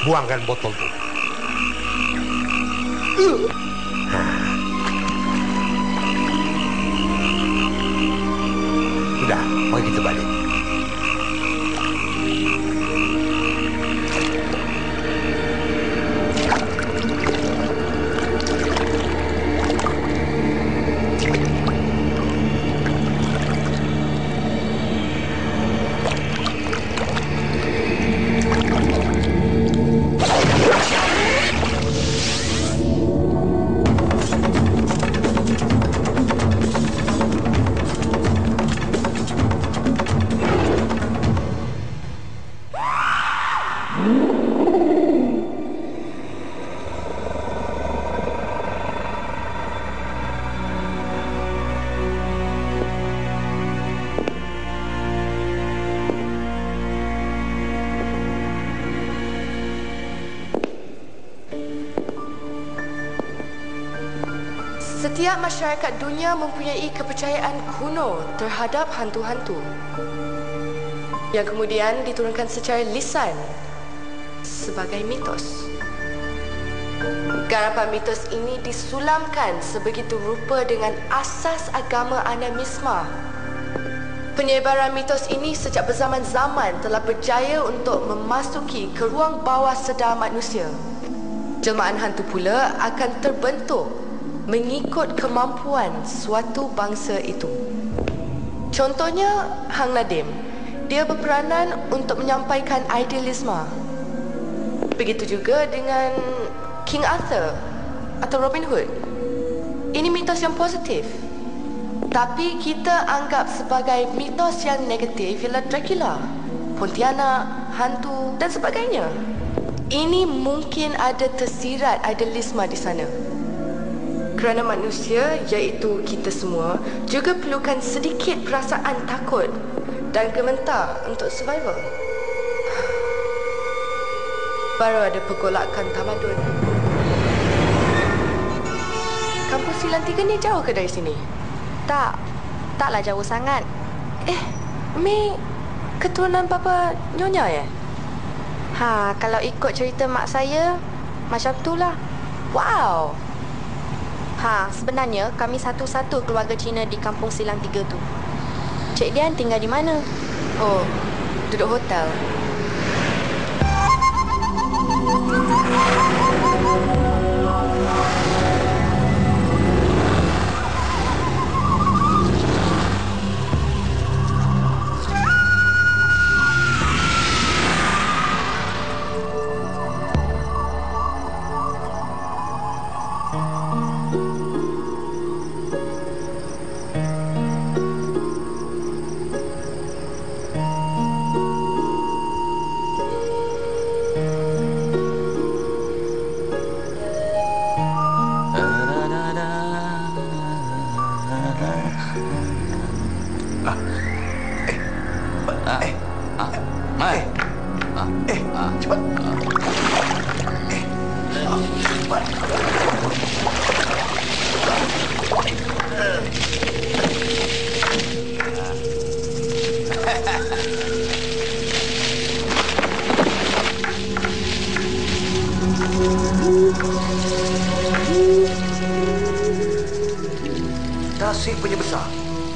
buangkan botol itu. Sudah, mari kita balik. Setiap masyarakat dunia mempunyai kepercayaan kuno terhadap hantu-hantu yang kemudian diturunkan secara lisan sebagai mitos. Garapan mitos ini disulamkan sebegitu rupa dengan asas agama animisme. Penyebaran mitos ini sejak berzaman-zaman telah berjaya untuk memasuki ke ruang bawah sedar manusia. Jelmaan hantu pula akan terbentuk mengikut kemampuan suatu bangsa itu. Contohnya Hang Nadim, dia berperanan untuk menyampaikan idealisme. Begitu juga dengan King Arthur atau Robin Hood. Ini mitos yang positif. Tapi kita anggap sebagai mitos yang negatif ialah Dracula, Pontianak, hantu dan sebagainya. Ini mungkin ada tersirat idealisme di sana. Kerana manusia, iaitu kita semua, juga perlukan sedikit perasaan takut dan gementar untuk survival. Baru ada pergolakan tamadun. Kampung Silang 3 ni jauh ke dari sini? Taklah jauh sangat. Mi keturunan Bapa Nyonya ya? Kalau ikut cerita mak saya, macam itulah. Wow! Sebenarnya kami satu-satu keluarga Cina di Kampung Silang 3 tu. Cik Dian tinggal di mana? Oh, duduk hotel. Cepat. Tasik punya besar.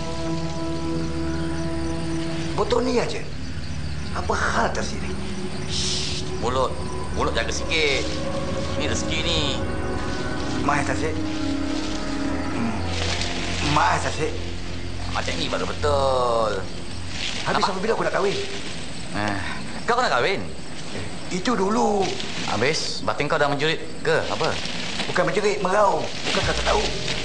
Botol ni aja. Apa hal Tasik ni? Mulut jaga sikit. Ni rezeki ni. Mai Tasik. Mai Tasik. Macam ni baru betul. Habis sampai bila aku nak kahwin? Kau nak kahwin? Itu dulu. Habis batin kau dah menjerit ke apa? Bukan menjerit, merau. Bukan kau tak tahu.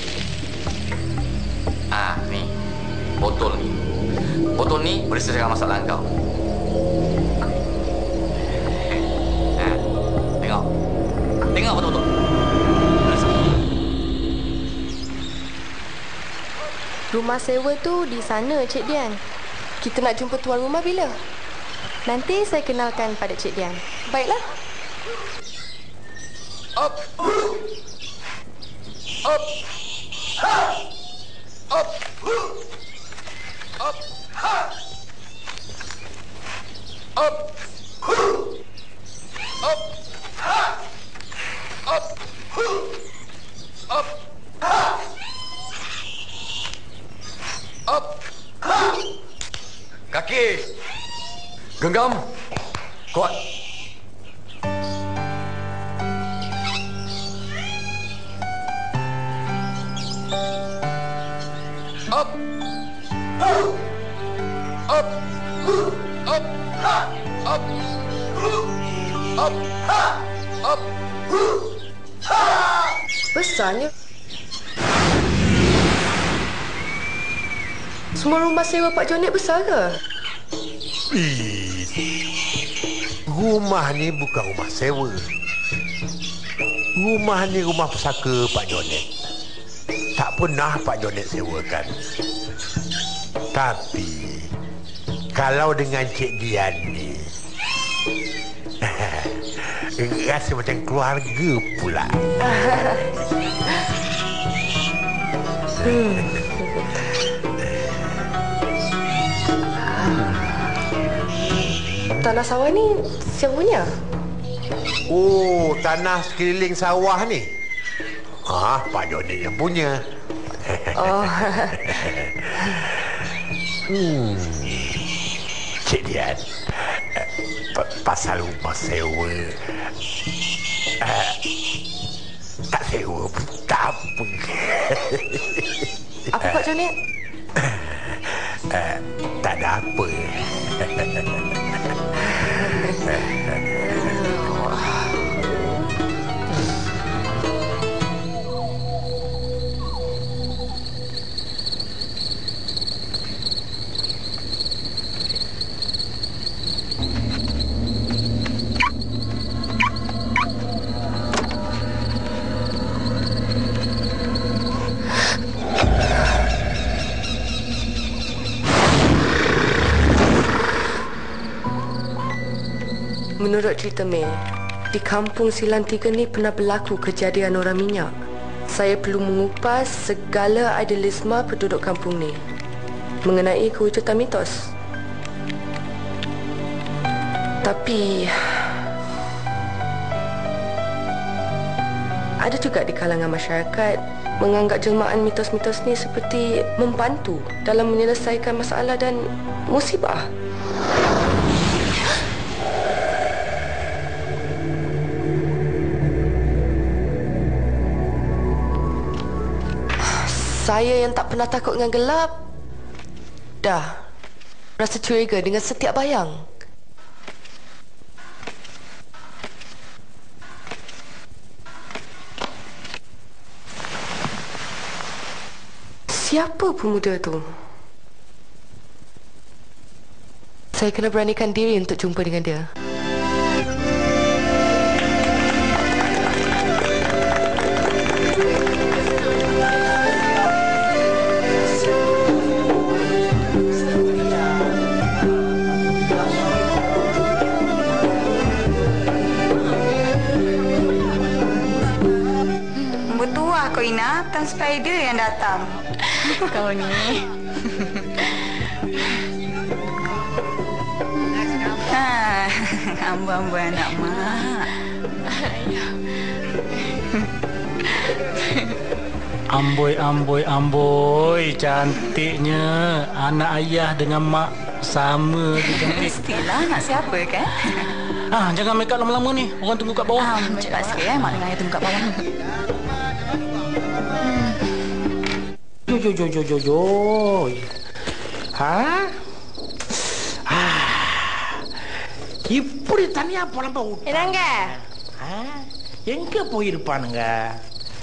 Ni. Botol ni. Botol ni boleh selesaikan masalah kau. Tengok betul-betul. Rumah sewa tu di sana, Cik Dian. Kita nak jumpa tuan rumah bila? Nanti saya kenalkan pada Cik Dian. Baiklah. Up. Up. Up. Up. Up. Up. Genggam. Kuat. Up. Up. Up. Up. Up. Up. Besarnya. Semua rumah sewa Pak Jonet besar ke? Rumah ni bukan rumah sewa. Rumah ni rumah pusaka Pak Jonet. Tak pernah Pak Jonet sewakan. Tapi kalau dengan Cik Dian ni rasa macam keluarga pula. Tanah sawah ni siapa punya? Oh, tanah sekeliling sawah ni. Pak Jonet yang punya. Oh. Cik Dian, pasal rumah sewa, tak sewa pun tak apa. Apa Pak Jonet? Tak ada apa. Menurut cerita Mei, di kampung Silang 3 ni pernah berlaku kejadian orang minyak. Saya perlu mengupas segala idealisme penduduk kampung ni mengenai kewujudan mitos. Tapi ada juga di kalangan masyarakat menganggap jelmaan mitos-mitos ni seperti membantu dalam menyelesaikan masalah dan musibah. Saya yang tak pernah takut dengan gelap dah rasa curiga dengan setiap bayang. Siapa pemuda tu? Saya kena beranikan diri untuk jumpa dengan dia. Kau Ina, Tan Spider yang datang. Kau ni. Ambu-ambu anak mak. Amboi, cantiknya. Anak ayah dengan mak sama je cantik. Mestilah nak siapa kan? Jangan make up lama-lama ni. Orang tunggu kat bawah. Cepat sikit mak dengan ayah tunggu kat bawah. Jo. Ipuri tani apa lampu? Enangga. Engke poi irpananga.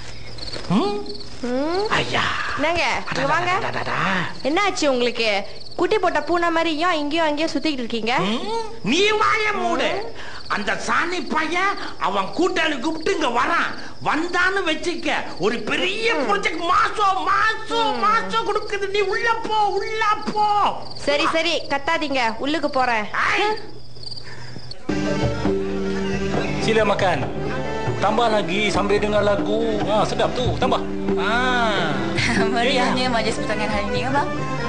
Ayah. Enangga. Rumanga. என்னாச்சு உங்களுக்கு குட்டி போட்ட பூனை மாதிரி ஏன் இங்கேயும் அங்கேயும் சுத்திக்கிட்டு இருக்கீங்க? நீ வாய மூடு. அந்த சாணி பையன் அவன் கூட்டாளி கூப்பிட்டு இங்க வரான். வந்தான்னு வெச்சிக்க ஒரு பெரிய ப்ராஜெக்ட் மாசம் கொடுக்குது. நீ உள்ள போ. சரி கத்தாதீங்க, உள்ளுக்கு போறேன். Sila makan. Tambah lagi sambil dengar lagu. Sedap tu, tambah. Meriahnya majlis pertunangan hari ini, abang.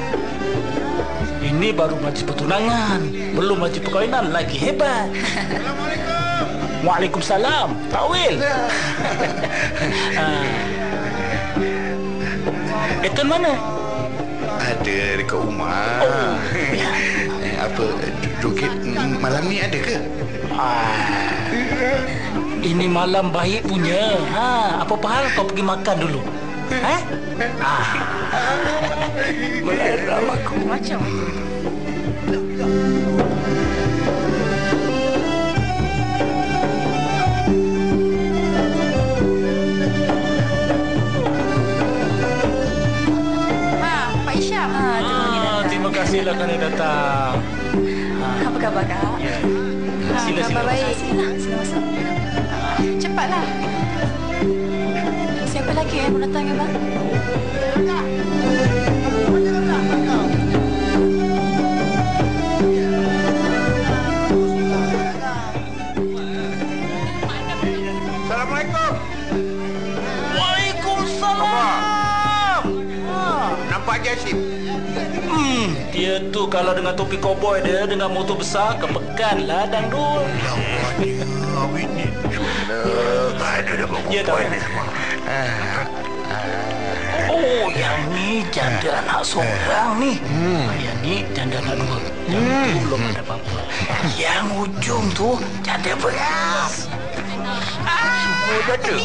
Ini baru majlis pertunangan, belum majlis perkahwinan, lagi hebat. Waalaikumsalam. Tawil. Eton mana? Ada dekat rumah. Apa joget Malam ni ada ke? Ini malam baik punya. Apa hal kau pergi makan dulu? Meram aku. Macam Pak Isyam. Terima kasihlah kerana datang. Apa khabar, Kak? Ya. Sila. Khabar baik. Sila masuk. Cepatlah. Siapa lagi yang mau datang, Abang? Assalamualaikum. Waalaikumsalam. Nampak Jasim? Dia tu kalau dengan topi koboi dia, dengan motor besar, kepekan ladang dul. Awit ni. Ada dah bawa Ya, tak. ni semua. Oh, yang ni janda anak seorang ni. Yang ni janda anak dua. Yang tu belum ada apa-apa. Yang ujung tu janda beras. Semua dah ada.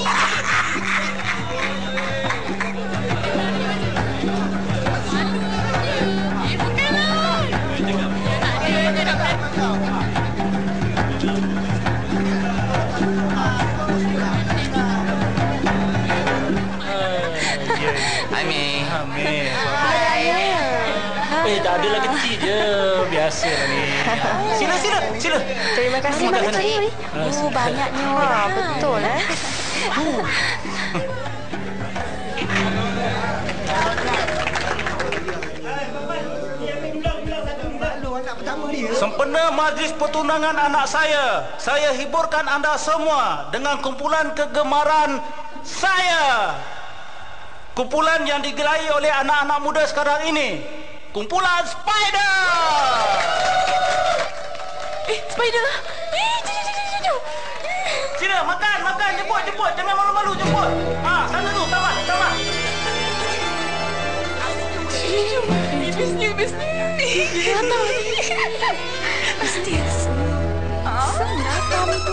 Tak adalah kecil je. Biasalah ni. Sila. Terima kasih Terima Mak kasih. Cik. Banyaknya. Betul Sempena majlis pertunangan anak saya hiburkan anda semua dengan kumpulan kegemaran saya. Kumpulan yang digerai oleh anak-anak muda sekarang ini. Kumpulan Spider. Spider. Jom. Sila makan, jemput. Jangan malu-malu, jemput. Sana tu, tamat. Bisnis. Pasti senang datang tu.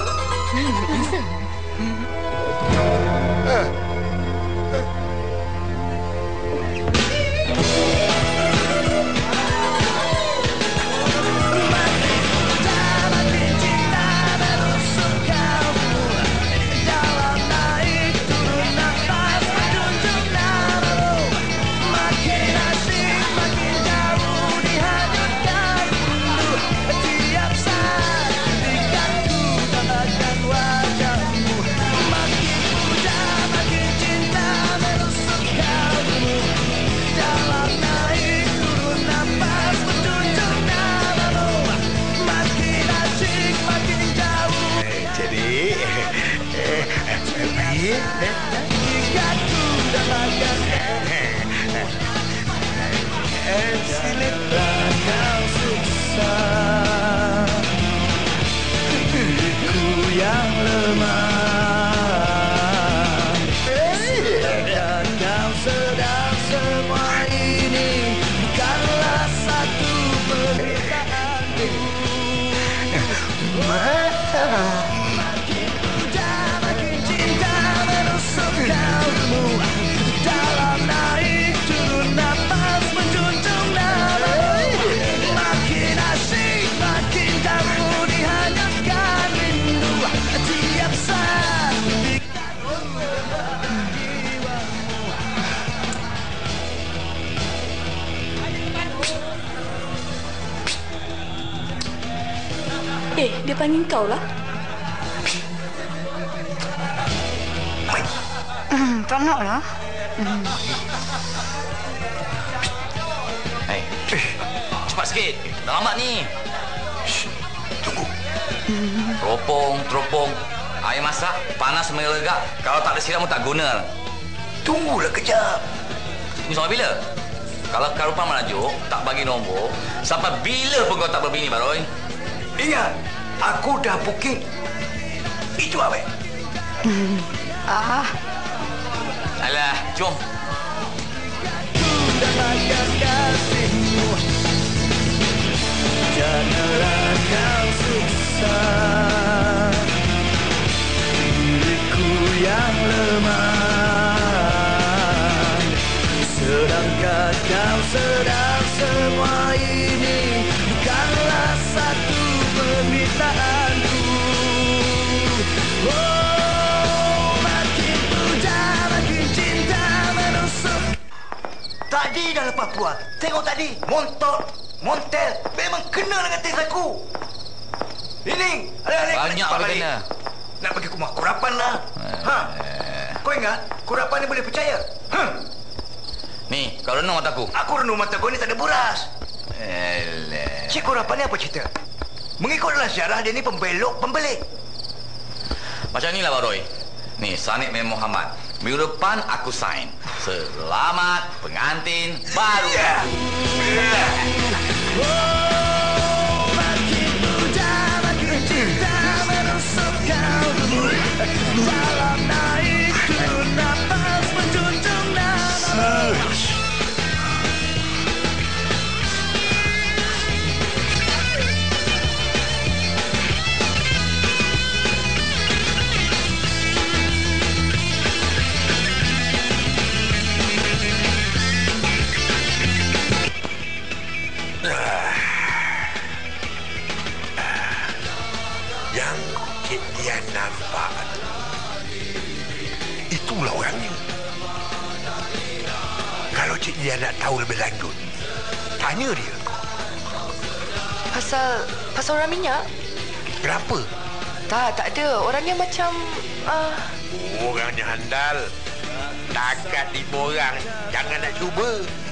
Dia panggil kau lah. Tak nak lah. Cepat sikit. Dah lambat ni. Tunggu. Teropong. Air masak, panas melegak. Kalau tak ada siram pun tak guna. Tunggulah kejap. Ini sampai bila? Kalau Karupan merajuk, tak bagi nombor, sampai bila pun kau tak berbini, Baroy? Ingat, aku dah booking. Itu apa? Alah, jom. Janganlah kau Tadi dah lepas Puan. Tengok tadi. Montel. Memang kena dengan tes aku. Ini. Banyak apa kena? Nak bagi aku kurapan lah. Kau ingat? Kurapan ni boleh percaya. Ni, kau renung mataku. Aku renung mata kau ni tak ada buras. Cik kurapan ni apa cerita? Mengikut dalam sejarah dia ni pembelok, pembelik. Macam inilah Pak Roy. Ni, Sanib Mem Muhammad. Minggu depan aku sign. Selamat pengantin baru. Yang Cik Dian nampak itulah orangnya. Kalau Cik Dian nak tahu lebih lanjut, tanya dia. Pasal orang minyak? Kenapa? Tak ada. Orangnya macam... Orangnya handal. Takat 5 orang. Jangan nak cuba.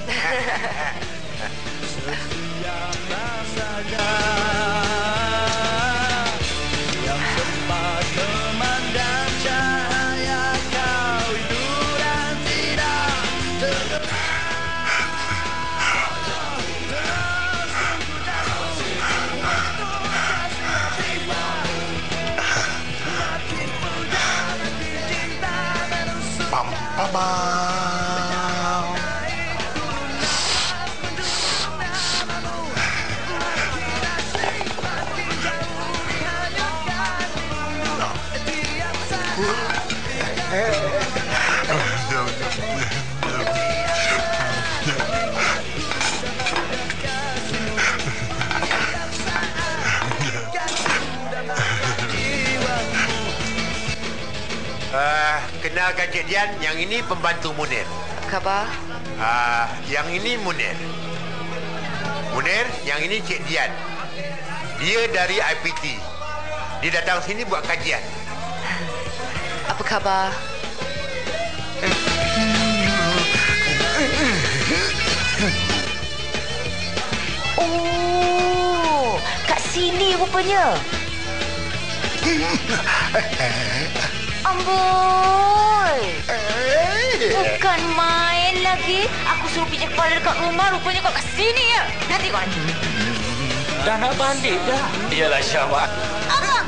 Kenalkan Cik Dian, yang ini pembantu Munir. Khabar? Yang ini Munir. Munir, yang ini Cik Dian. Dia dari IPT. Dia datang sini buat kajian. Apa khabar? Oh, kat sini rupanya. Amboi. Bukan main lagi. Aku suruh pijak kepala dekat rumah. Rupanya kau kat sini ya. Nanti kau nanti. Dah nak balik dah. Iyalah Syabak. Abang.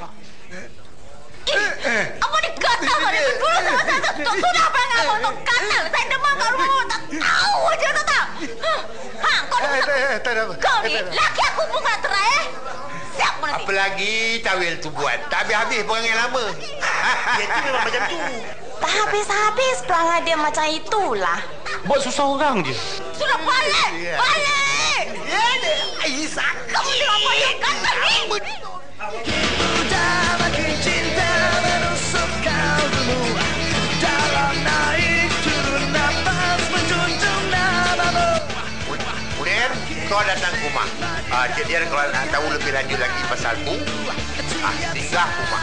Apa ni kata kau ni? Dulu sama saya sudah perangai abang untuk kata. Saya demam kat rumah. Tak tahu aja tak? Kau ni. Kau ni. Laki aku bukan terai. Siap pun nanti. Apa lagi tawil tu buat? Tak habis-habis perangai lama. Dia tu memang macam tu. Tak habis-habis perangai dia macam itulah. Buat susah orang je. Sudah balik! Balik! Ya, Aisyah. Kamu tengok apa yang kata ni? Munir, kau datang ke rumah. Cik Dian kalau nak tahu lebih lanjut lagi pasal tu, singgah rumah.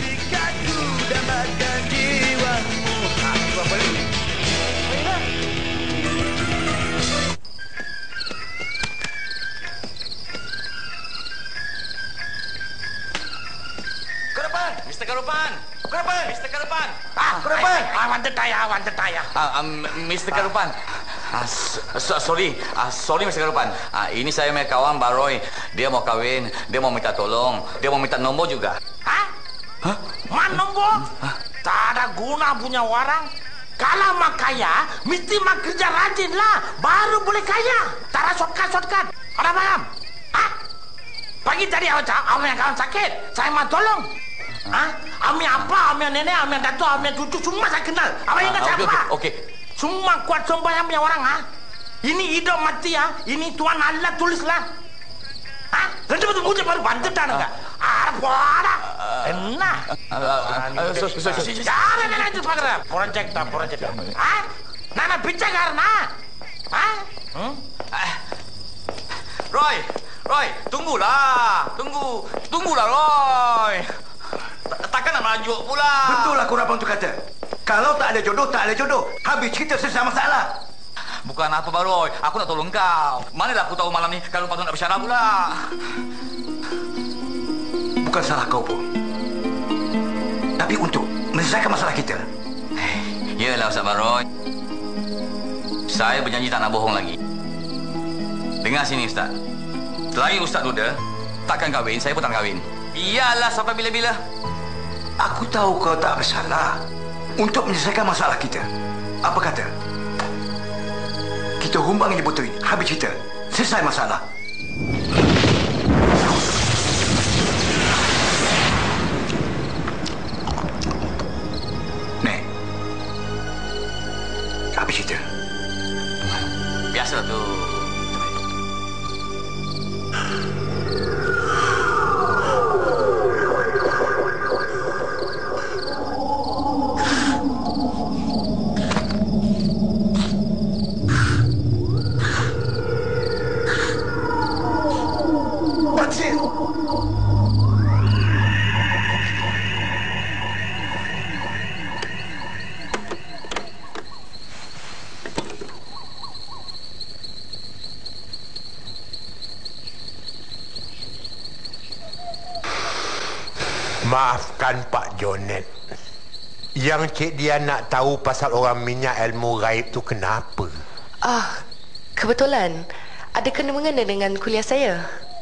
Mr. Karupan. Mr. Karupan. Wanted tayar. Mr. Karupan. Sorry, Mr. Karupan. Ini saya punya kawan Baroy. Dia mau kahwin, dia mau minta tolong, dia mau minta nombor juga. Hah? Man nombor? Tak ada guna punya orang. Kalau mak kaya, mesti mak kerja rajin lah. Baru boleh kaya. Tak ada shortcut. Ada paham? Pagi tadi awak yang kawan sakit. Saya mau tolong. Ami apa, ami nenek, ami datuk, ami cucu, semua saya kenal. Apa ingat siapa? Okey. Semua kuat sembahyang punya orang. Ini hidup mati Ini Tuhan Allah tulislah. Nanti betul-betul baru bantu tak enggak? Apa? Enak. Jangan itu pakai projek. Nana bicara karena Roy, tunggulah. Tunggulah, Roy. Takkan nak merajuk pula. Betul lah korang tu kata. Kalau tak ada jodoh, tak ada jodoh. Habis cerita selesai masalah. Bukan apa, Roy. Aku nak tolong kau. Manalah aku tahu malam ni kalau patut nak bersyarah pula. Bukan salah kau pun. Tapi untuk menyelesaikan masalah kita. Yalah, Ustaz Baroy. Saya berjanji tak nak bohong lagi. Dengar sini, Ustaz. Selain Ustaz duda, takkan kahwin, saya pun tak kahwin. Iyalah, sampai bila-bila. Aku tahu kau tak bersalah. Untuk menyelesaikan masalah kita. Apa kata? Kita humbang ini botol ini. Habis cerita. Selesai masalah. Nek. Habis cerita. Biasalah tu. Maafkan Pak Jonet. Yang Cik Dian nak tahu pasal orang minyak ilmu gaib tu kenapa? Kebetulan. Ada kena-mengena dengan kuliah saya.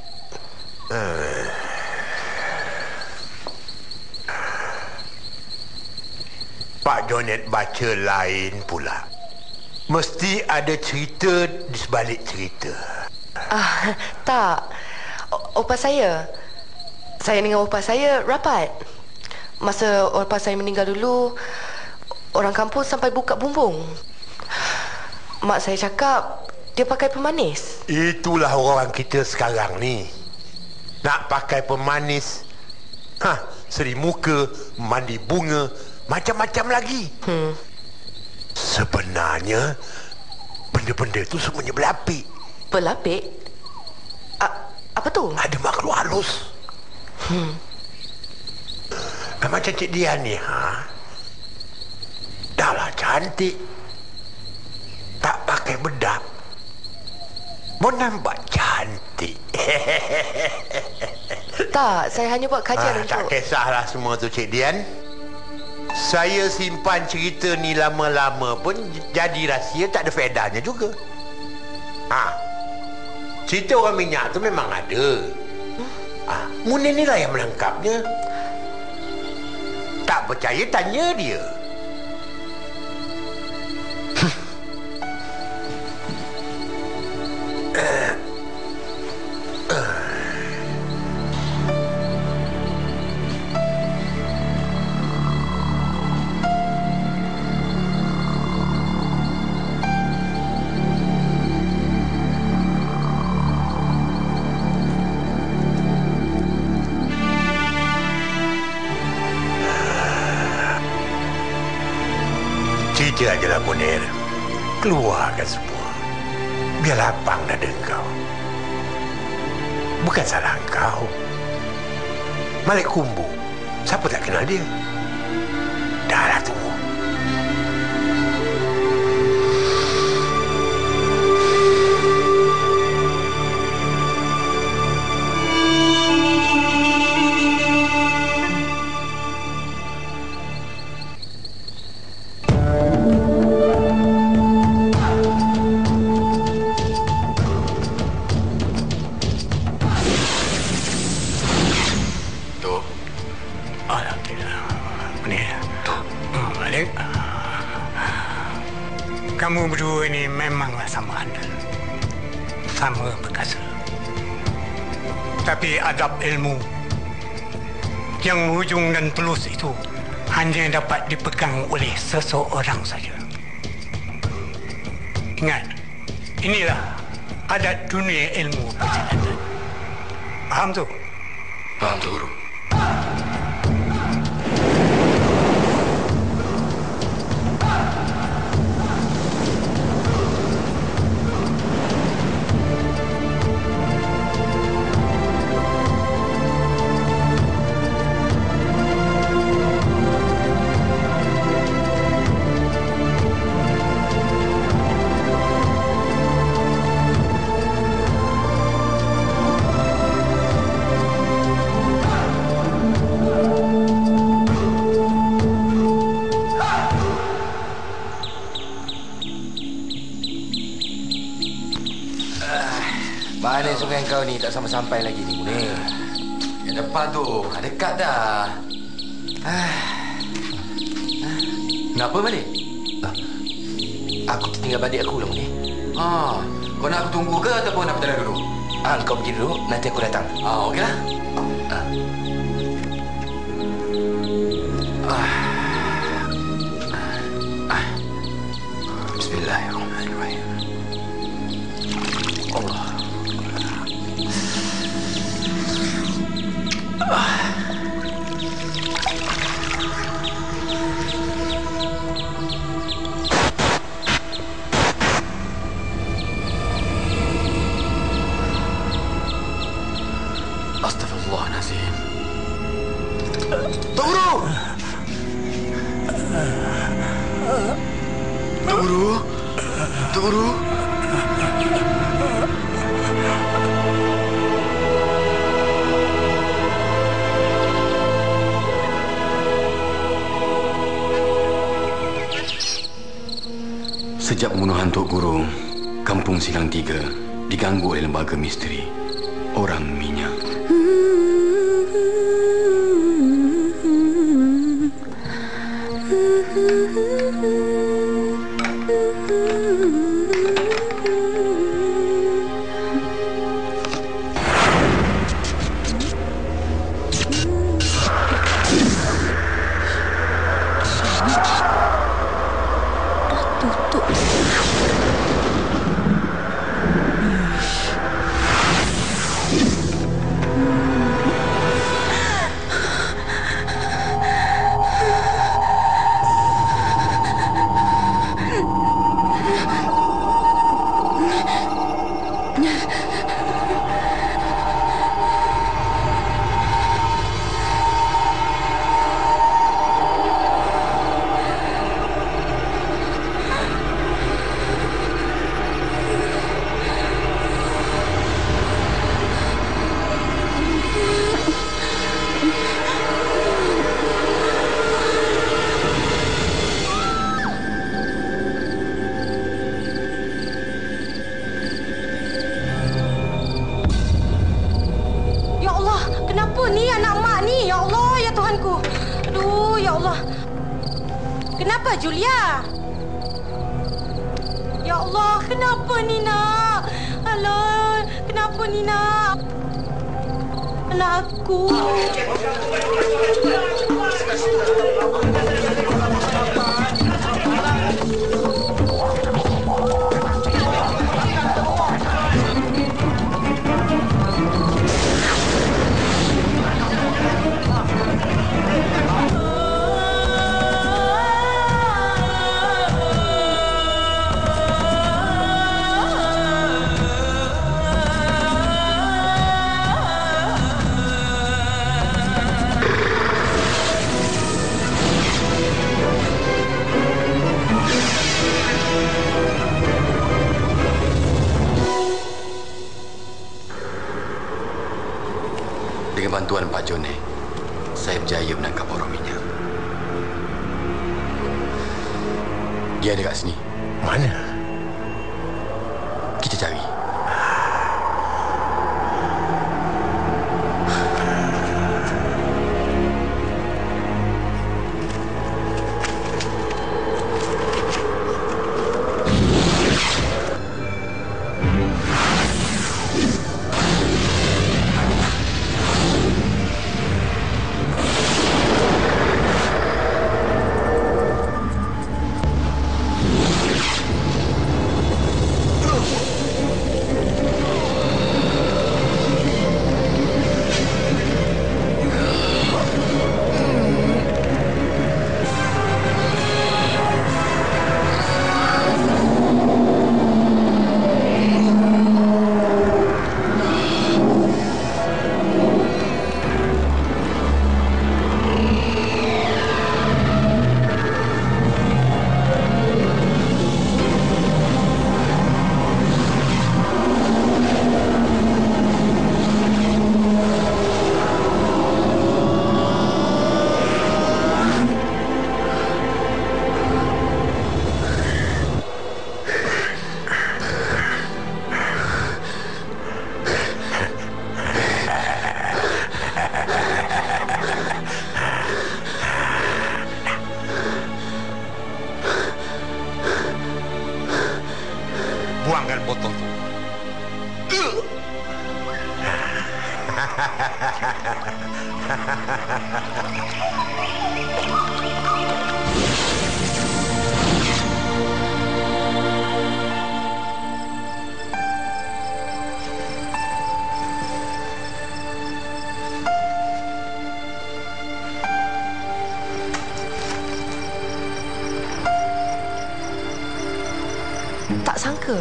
Pak Jonet baca lain pula. Mesti ada cerita di sebalik cerita. Tak. Opah saya dengan opah saya rapat. Masa opah saya meninggal dulu, orang kampung sampai buka bumbung. Mak saya cakap dia pakai pemanis. Itulah orang kita sekarang ni. Nak pakai pemanis. Seri muka, mandi bunga, macam-macam lagi. Sebenarnya benda-benda tu semuanya berlapik. Berlapik? Apa tu? Ada makhluk halus. Macam Cik Dian ni, dah lah cantik, tak pakai bedak, mau nampak cantik. Tak, saya hanya buat kajian untuk... Tak kisahlah semua tu, Cik Dian. Saya simpan cerita ni lama-lama pun jadi rahsia, tak ada faedahnya juga. Cerita orang minyak tu memang ada. Munir ni lah yang melengkapnya. Tak percaya, tanya dia. Cerita ajalah Munir. Keluarkan semua. Biar lapang dada kau. Bukan salah kau. Malik Kumbu, siapa tak kenal dia? Dah lah tu. Kamu berdua ini memanglah sama andal, sama perkasa. Tapi adab ilmu yang hujung dan tulus itu hanya dapat dipegang oleh seseorang saja. Ingat, inilah adat dunia ilmu persilatan. Faham tu? Faham tu, Guru. dengan kau ni tak sampai-sampai lagi ni, Munir. Yang depan tu, dekat dah. Kenapa balik? Aku tertinggal balik aku lah, Munir. Kau nak aku tunggu ke ataupun nak berjalan dulu? Kau pergi dulu, nanti aku datang. Okeylah. Bismillahirrahmanirrahim. Allah. Astagfirullahalazim. Tok Guru! Tok Guru! Tok Guru! Sejak pembunuhan Tok Guru, Kampung Silang 3 diganggu oleh lembaga misteri Orang Minyak. Kenapa, Julia? Ya Allah, kenapa ni, nak? Alah, kenapa ni, nak? Anak aku. Dengan bantuan Pak Jone, saya berjaya menangkap orang minyak. Dia ada kat sini. Mana? Kita cari. Tak sangka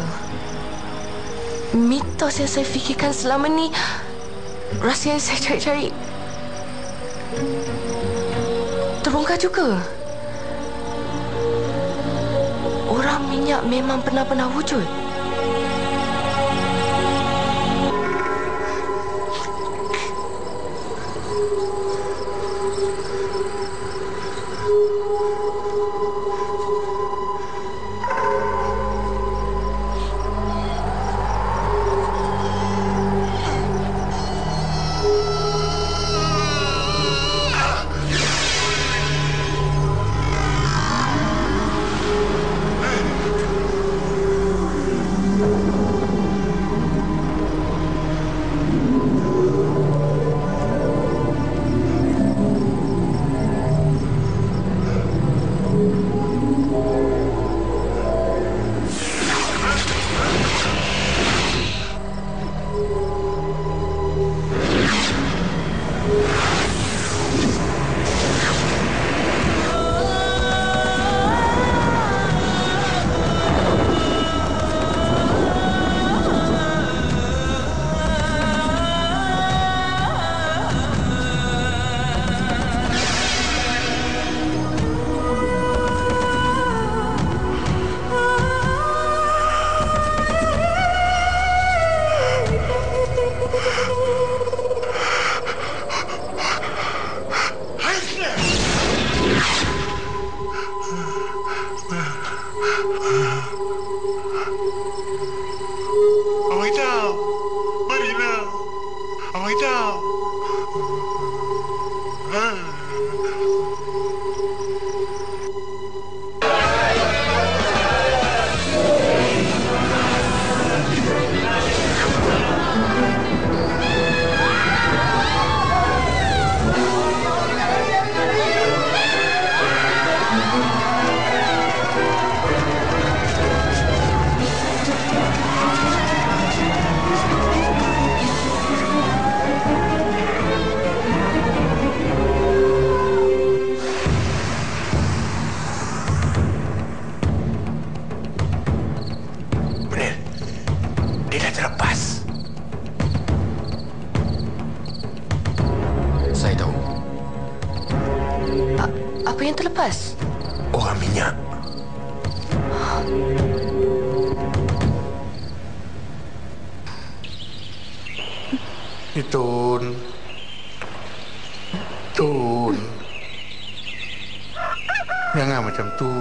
mitos yang saya fikirkan selama ni, rahsia yang saya cari-cari terbongkar juga. Orang minyak memang pernah wujud. Apa yang terlepas? Orang minyak. Tun. Tun. Jangan macam tu.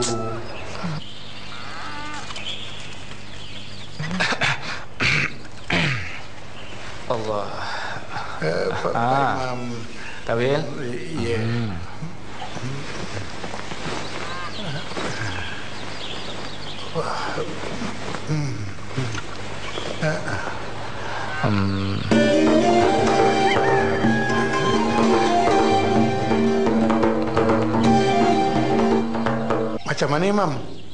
Allah. Pak Imam. Tawil? Ya. Macam mana, Imam?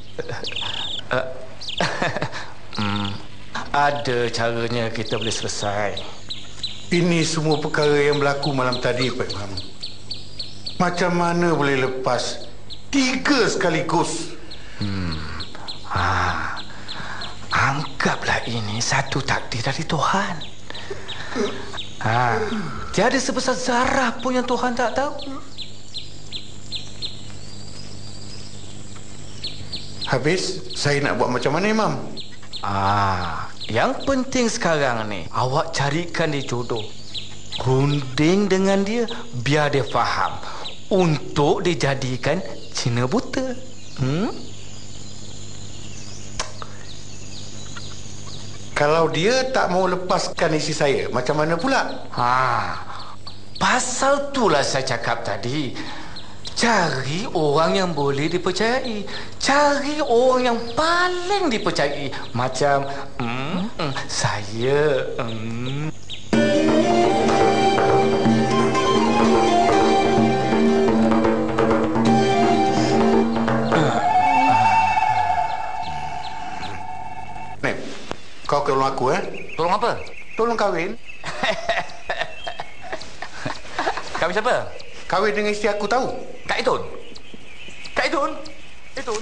Ada caranya kita boleh selesai. Ini semua perkara yang berlaku malam tadi, Pak Imam. Macam mana boleh lepas 3 sekaligus? Anggaplah ini satu takdir dari Tuhan. Tiada sebesar zarah pun yang Tuhan tak tahu. Habis, saya nak buat macam mana, Imam? Yang penting sekarang ni, awak carikan dia jodoh. Runding dengan dia, biar dia faham. Untuk dijadikan Cina buta. Kalau dia tak mau lepaskan isi saya, macam mana pula? Pasal itulah saya cakap tadi. Cari orang yang boleh dipercayai. Cari orang yang paling dipercayai. Macam saya. aku, Tolong apa? Tolong kahwin. Kahwin siapa? Kahwin dengan isteri aku tahu. Kak Itun. Kak Itun. Itun.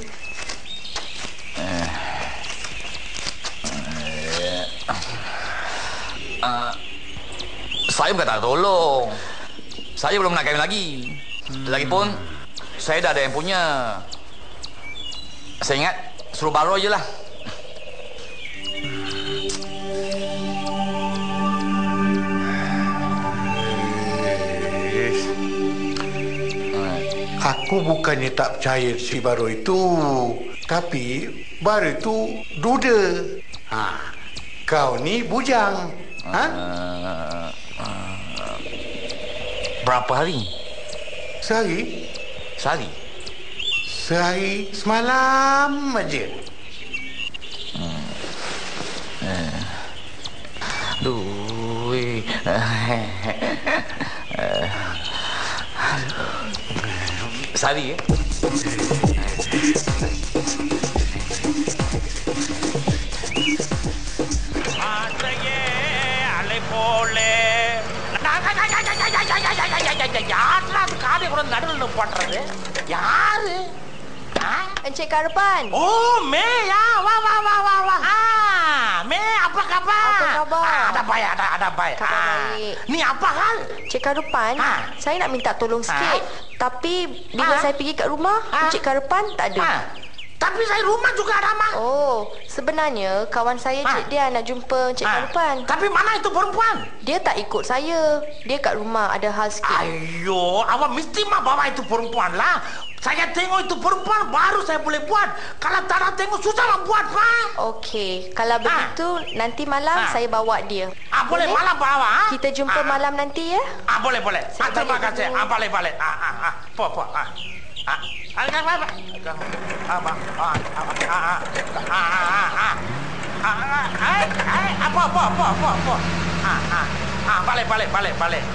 Saya bukan tak tolong. Saya belum nak kahwin lagi. Lagipun, saya dah ada yang punya. Saya ingat, suruh baru je lah. Aku bukannya tak percaya si Baru itu, tapi Baru itu duda. Kau ni bujang. Berapa hari? Sehari. Sehari? Sehari semalam aja. Aduh. Sehari ya? யாரா அது காதை கூட நடுவில் போடுறது யாரு Encik Karapan. Oh, Mei ya. Wah. Mei, apa kabar? Apa khabar? Ada baik. Khabar baik. Ni apa hal? Encik Karapan, saya nak minta tolong sikit. Tapi bila saya pergi kat rumah, Encik Karapan tak ada. Tapi saya rumah juga ada, Mak. Oh, sebenarnya kawan saya Cik Dian nak jumpa Encik Karapan. Tapi mana itu perempuan? Dia tak ikut saya. Dia kat rumah ada hal sikit. Ayo, awak mesti mah bawa itu perempuan lah. Saya tengok itu perempuan baru saya boleh buat. Kalau tak nak tengok susah nak buat, Pak. Okey, kalau begitu nanti malam saya bawa dia. Boleh malam bawa. Kita jumpa malam nanti ya. Boleh. Terima kasih. Boleh. Po. Balik.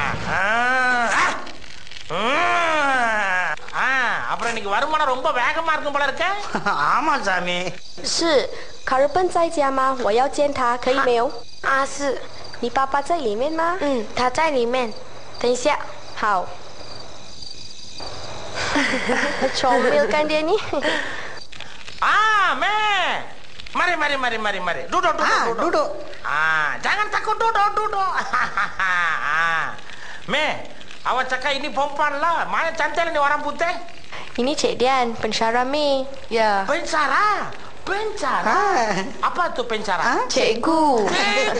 அப்புறம் இன்னைக்கு வருமானம் ரொம்ப வேகமா இருக்கும் போல இருக்க. ஆமா சாமி. 是Karapan在家吗？我要见他，可以没有？是。你爸爸在里面吗？他在里面。等一下。好。comel kan dia ni. Mei. Mari. Duduk. Jangan takut, duduk. Mei, awak cakap ini perempuan lah. Mana cantik ni orang putih? Ini Cik Dian, pensyarah Mei. Ya. Pensyarah? Apa tu pensyarah? Cikgu.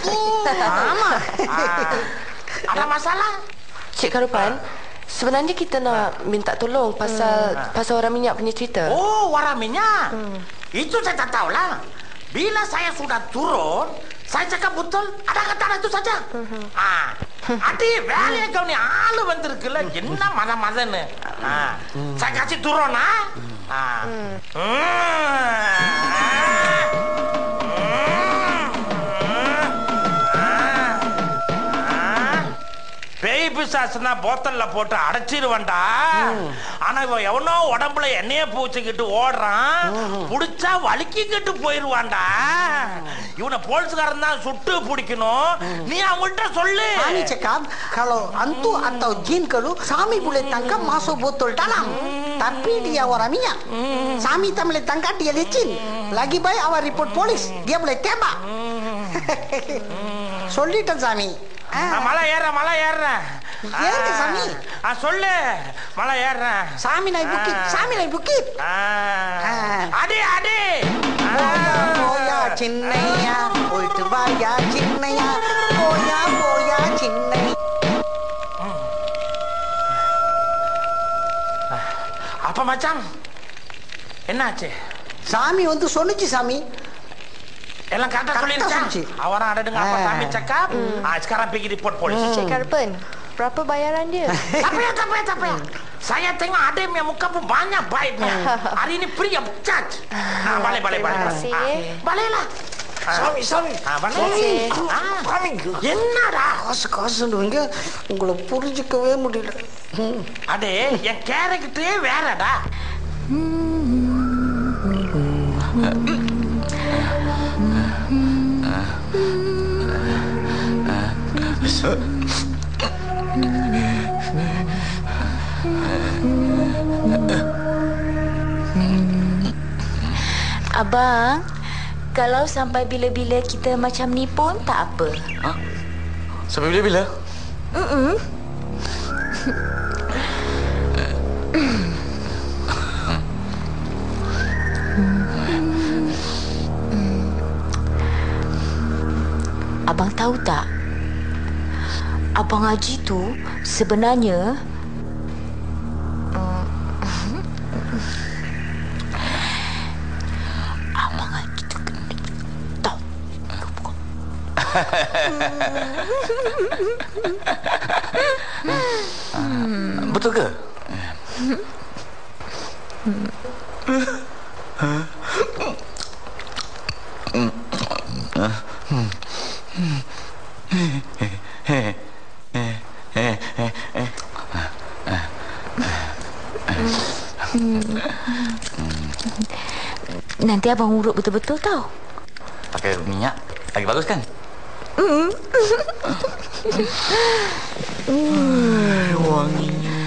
Ada masalah? Cik Karapan, sebenarnya kita nak minta tolong pasal orang minyak punya cerita. Oh, orang minyak? Itu saya tak tahu lah. Bila saya sudah turun, saya cakap betul, ada kata itu saja. Adi, வேலையை கவனி ஆளு வந்திருக்குல்ல என்ன மதன்னு saya kasih turun பேய் பிசாசுனா போத்தல்ல போட்டு அடைச்சிருவண்டா. ஆனா இவன் எவனோ உடம்புல எண்ணெய பூச்சிக்கிட்டு ஓடுறான், புடிச்சா வலிக்கிக்கிட்டு போயிருவான்டா. இவனை போலீஸ்காரன் தான் சுட்டு பிடிக்கணும். நீ அவங்கள்ட்ட சொல்லு. Ani cakap kalau hantu atau jin kalau Sami boleh tangkap masuk botol dalam. Tapi dia orang minyak. Sami tak boleh tangkap, dia licin. Lagi baik awak report polis, dia boleh tembak. சொல்லிட்டேன் சாமி. மலை ஏற ஏறுங்க சாமி. சொல்லு. மலை ஏற. சாமி நாய் bukit. அடி. போயா சின்னையா, போயிட்டு வாயா சின்னையா, போயா சின்னை. அப்ப மச்சான் என்னாச்சு? சாமி வந்து சொன்னுச்சு சாமி. எல்லாம் கரெக்டா சொல்லிருச்சு. Orang ada dengar apa Sami cakap. Sekarang pergi report polis. Cik Karapan, berapa bayaran dia? Tak payah. Saya tengok Adem yang muka pun banyak baiknya. Hari ini free of charge. Balik. Terima kasih. Baliklah. சாமி என்னடா காசு இங்க உங்களை புரிஞ்சுக்கவே முடியல. அடே என் கேரக்டரே வேறடா. Abang, kalau sampai bila-bila kita macam ni pun tak apa. Ha? Sampai bila-bila? Abang tahu tak? Abang Haji tu sebenarnya Abang Haji tu tahu. Betul ke? Nanti abang urut betul-betul tau. Pakai minyak lagi bagus kan? Wanginya.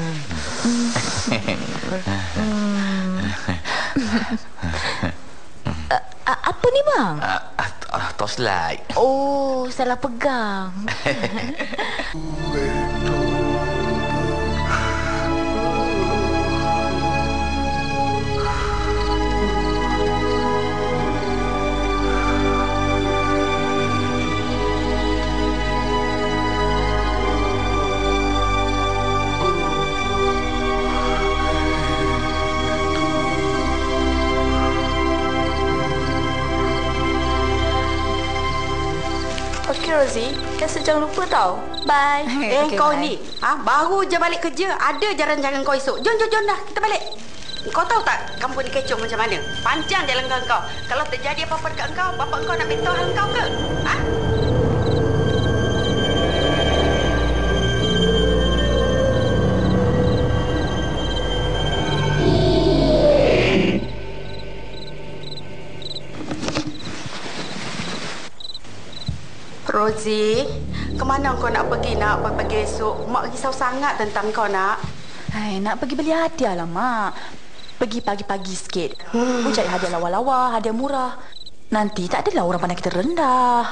Apa ni bang? Torchlight. Oh, salah pegang. Okey Rosie, Kesa jangan lupa tau. Bye. Okay, kau bye. Ni baru je balik kerja, ada jalan-jalan kau esok. Jom dah, kita balik. Kau tahu tak kampung ni kecoh macam mana? Panjang jalan kau. Kalau terjadi apa-apa dekat kau, bapak kau nak beritahu hal kau ke? Ha? Rosie, kemana kau nak pergi pagi esok? Mak risau sangat tentang kau nak. Nak pergi beli hadiah lah, Mak. Pergi pagi-pagi sikit. Cari hadiah lawa-lawa, hadiah murah. Nanti tak adalah orang pandang kita rendah.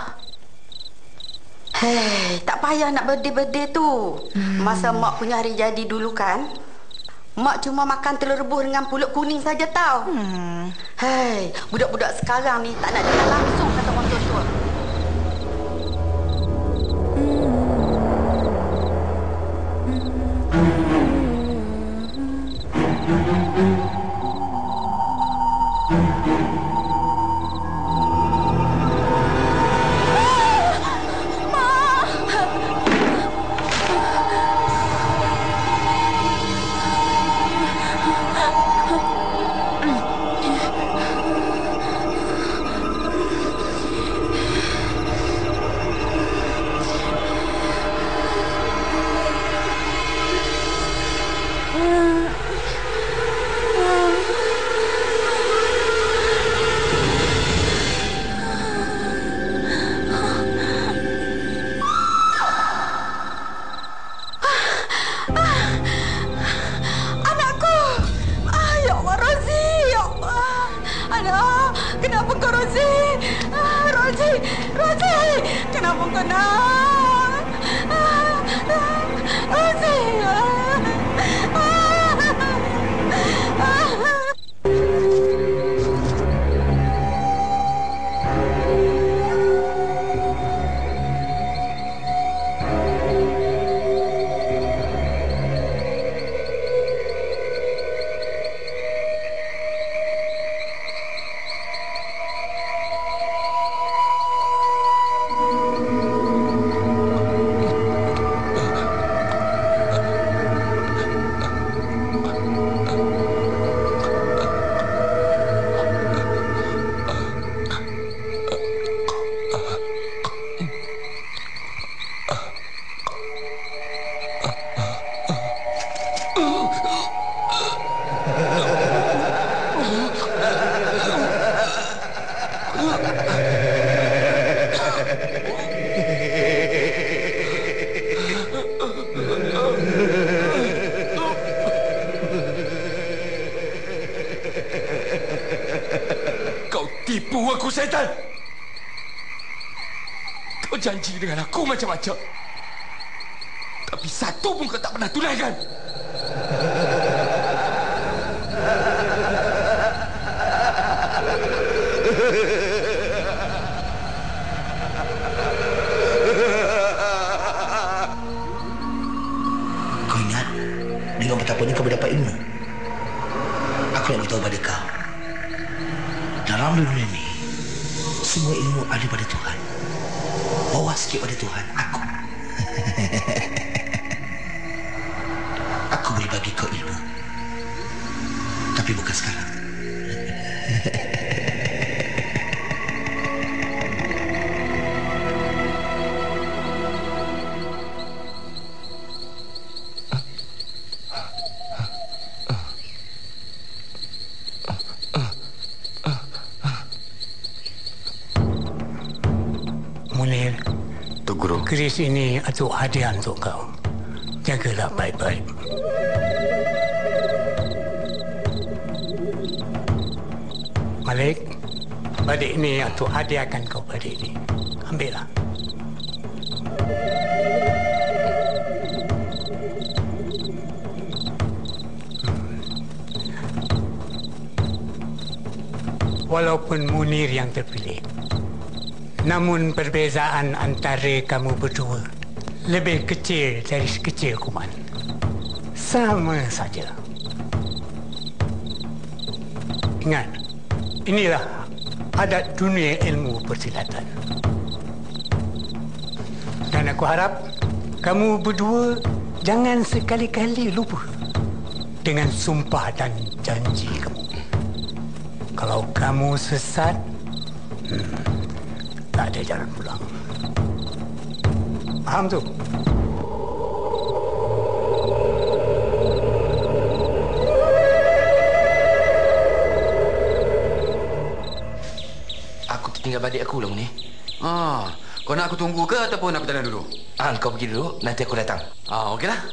Hei, tak payah nak birthday tu. Masa mak punya hari jadi dulu kan, mak cuma makan telur rebus dengan pulut kuning saja tau. Hei, budak-budak sekarang ni tak nak dengar langsung kata orang tua-tua. Kenapa kau Rosie? Rosie, kenapa kau nak? Rosie. Penipu aku, syaitan! Kau janji dengan aku macam-macam. Tapi satu pun kau tak pernah tunaikan. Kau ingat dengan betapa ni kau berdapat ilmu? Aku nak beritahu pada kau. Dalam dunia ini, semua ilmu ada pada Tuhan. Bawah sikit pada Tuhan, aku. Aku boleh bagi kau ilmu. Tapi bukan sekarang. Munir, Tok Guru. keris ini untuk hadiah untuk kau. Jagalah baik-baik. Malik, badik ini untuk hadiahkan kau badik ini. Ambillah. Walaupun Munir yang terpilih, namun perbezaan antara kamu berdua lebih kecil dari sekecil kuman. Sama saja. Ingat, inilah adat dunia ilmu persilatan. Dan aku harap kamu berdua jangan sekali-kali lupa dengan sumpah dan janji kamu. Kalau kamu sesat, tak ada jalan pulang. Faham tu? Aku tertinggal badik aku lah, Munir. Kau nak aku tunggu ke ataupun aku jalan dulu? Kau pergi dulu, nanti aku datang. Okeylah.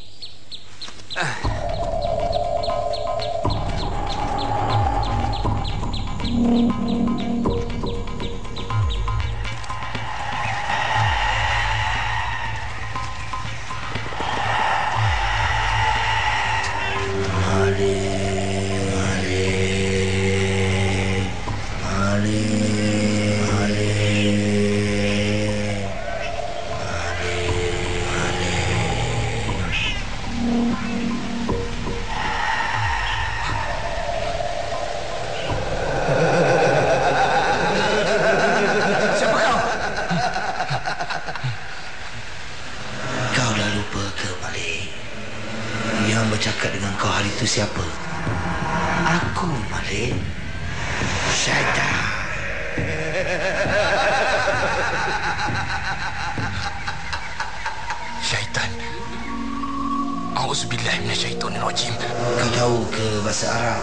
Bercakap dengan kau hari itu siapa? Aku, Malik. Syaitan. Syaitan. Auzubillahi minasyaitonirrajim. Kau tahu ke bahasa Arab?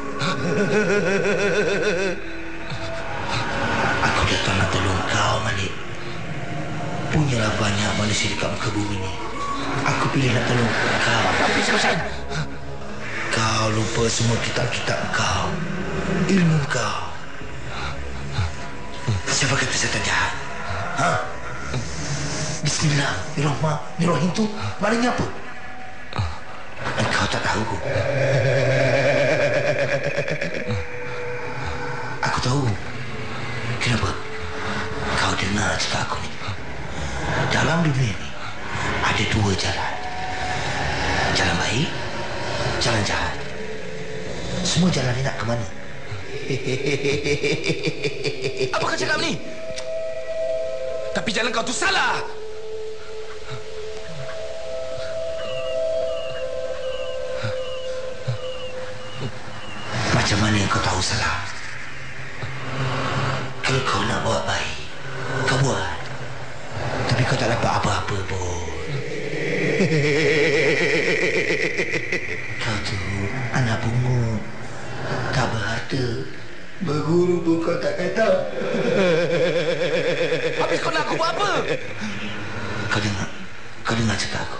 Aku datang nak tolong kau, Malik. Punyalah banyak manusia dekat muka bumi ni. Aku pilih nak tolong kau. Tapi Syaitan, kau lupa semua kitab-kitab kau, ilmu kau. Siapa kata setan jahat? Bismillahirrahmanirrahim tu maknanya apa? Engkau tak tahu. Aku tahu. Kenapa? Kau dengar cakap aku ni. Dalam dunia ni ada dua jalan. Jalan baik, jalan jahat. Semua jalan ni nak ke mana? apa kau cakap ni? Tapi jalan kau tu salah. Macam mana yang kau tahu salah? Kalau kau nak buat baik, kau buat. Tapi kau tak dapat apa-apa pun. Kau tu anak pungut, tak berharta, berguru pun kau tak kata. Habis kau nak aku buat apa? Kau dengar cakap aku.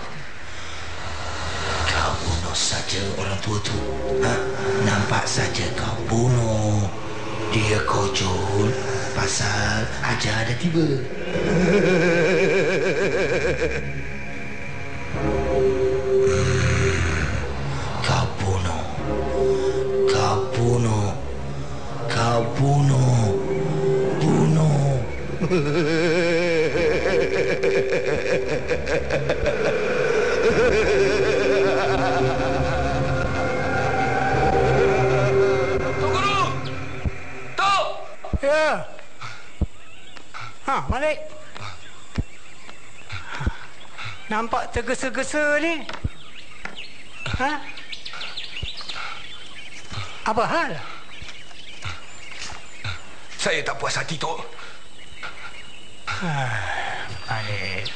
Kau bunuh saja orang tua tu. Nampak saja kau bunuh. Dia kojol, pasal Hajar dah tiba. Kau bunuh. Tok Guru! Tok! Ya. Malik. Nampak tergesa-gesa ni. Apa hal? Saya tak puas hati, Tok. Malik.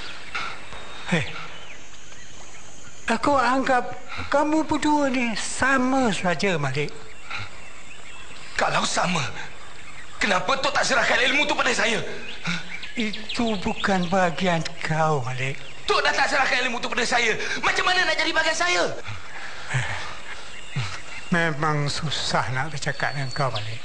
Aku anggap kamu berdua ni sama saja, Malik. Kalau sama, kenapa Tok tak serahkan ilmu tu pada saya? Itu bukan bahagian kau, Malik. Tok dah tak serahkan ilmu tu pada saya. Macam mana nak jadi bahagian saya? Memang susah nak bercakap dengan kau, Malik.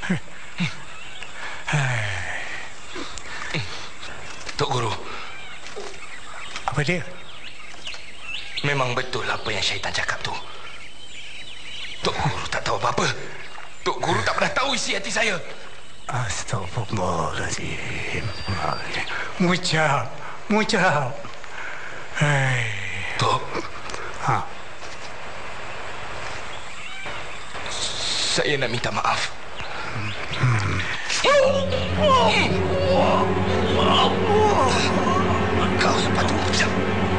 Tok Guru. Apa dia? Memang betul apa yang syaitan cakap tu. Tok Guru tak tahu apa-apa. Tok Guru tak pernah tahu isi hati saya. Astagfirullahaladzim. Mucap. Tok. Saya nak minta maaf. Kau yang patut bijak.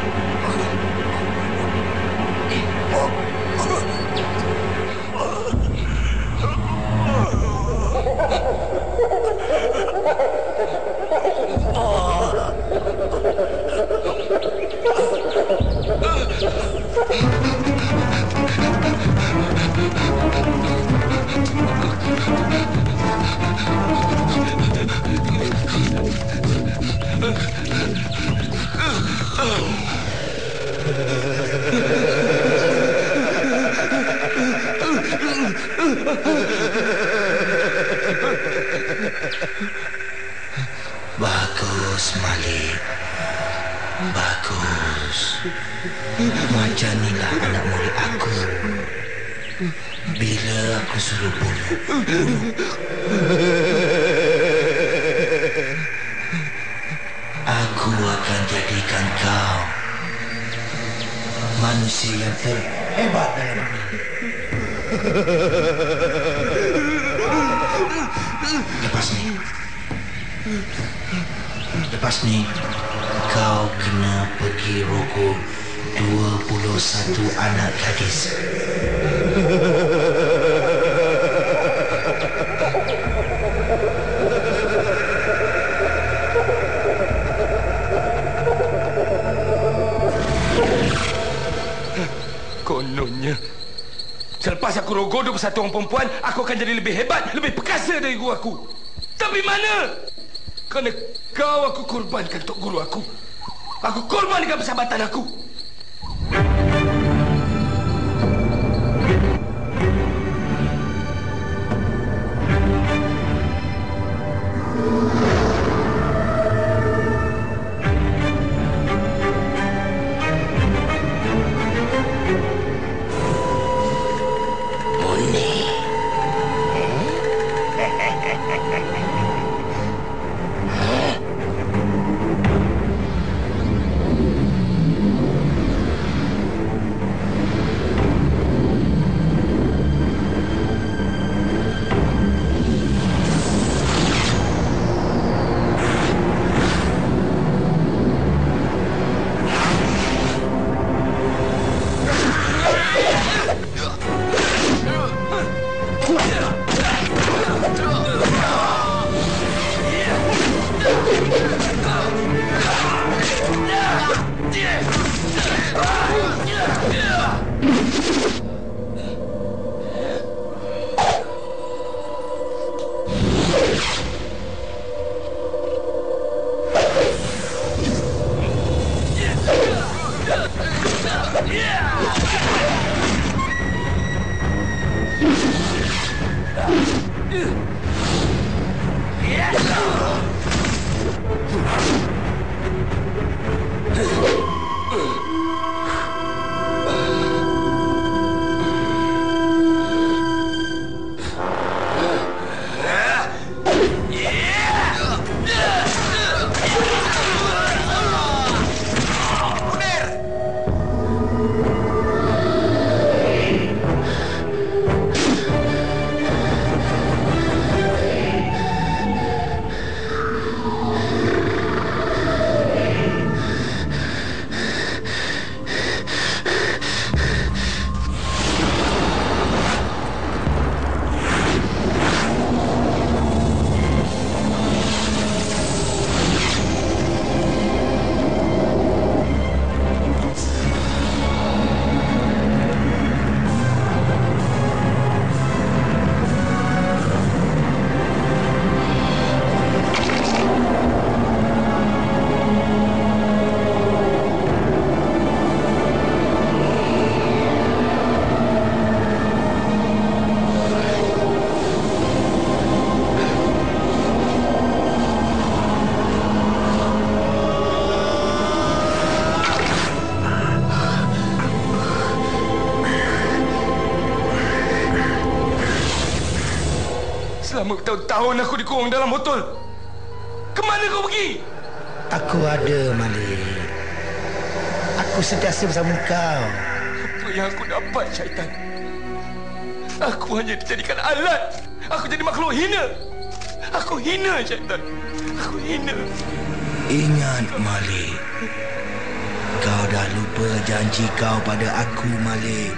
Bagus, Malik. Bagus. Macam inilah anak murid aku. Bila aku suruh bunuh. Aku akan jadikan kau manusia yang terhebat dalam dunia. Lepas ni kau kena pergi rokok 21 anak gadis. Kononnya selepas aku rogoh 21 orang perempuan, aku akan jadi lebih hebat, lebih perkasa dari guru aku. Tapi mana? Kerana kau aku korbankan untuk guru aku. Aku korbankan persahabatan aku. Selama bertahun-tahun aku dikurung dalam botol. Kemana kau pergi? Aku ada, Malik. Aku sentiasa bersama kau. Apa yang aku dapat, syaitan? Aku hanya dijadikan alat. Aku jadi makhluk hina. Aku hina, syaitan. Aku hina. Ingat, Malik. Kau dah lupa janji kau pada aku, Malik.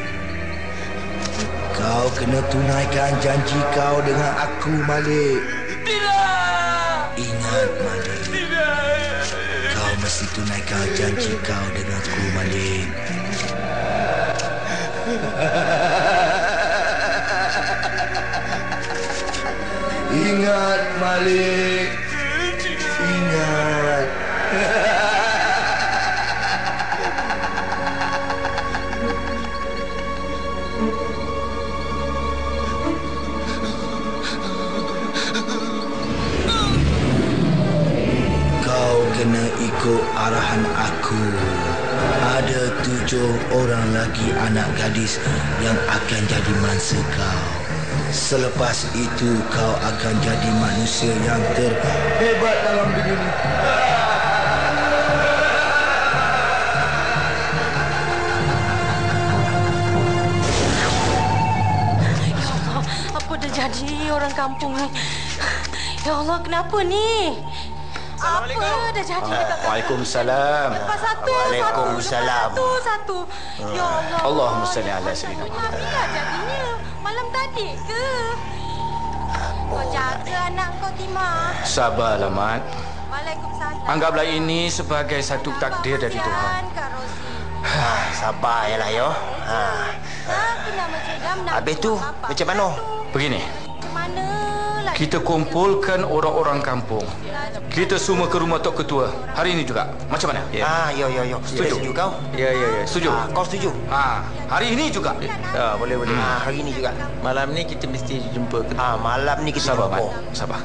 Kau kena tunaikan janji kau dengan aku, Malik. Tidak! Ingat, Malik. Tidak! Kau mesti tunaikan janji kau dengan aku, Malik. Ingat, Malik. Ingat. Kau kena ikut arahan aku. Ada 7 orang lagi anak gadis yang akan jadi mangsa kau. Selepas itu kau akan jadi manusia yang terhebat dalam dunia ini. Ya Allah, apa dah jadi orang kampung ni? Ya Allah, kenapa ni? Apa dah jadi dekat kampung? Waalaikumsalam. Lepas satu. Satu. Ya Allah. Allahumma salli ala sayyidina Muhammad. Bila jadinya? Malam tadi ke? Kau jaga anak kau, Timah. Sabarlah, Mat. Waalaikumsalam. Anggaplah ini sebagai satu takdir dari Tuhan. Sabar yalah yo. Habis tu macam mana? Begini. Mana lagi? Kita kumpulkan orang-orang kampung. Kita semua ke rumah Tok Ketua hari ini juga. Macam mana? Yo. Setuju? Setuju kau? Ya. Setuju? Kau setuju? Hari ini juga. Boleh. Hari ini juga. Malam ni kita mesti jumpa. Malam ni kita Sabar, jumpa. Mat. Sabar.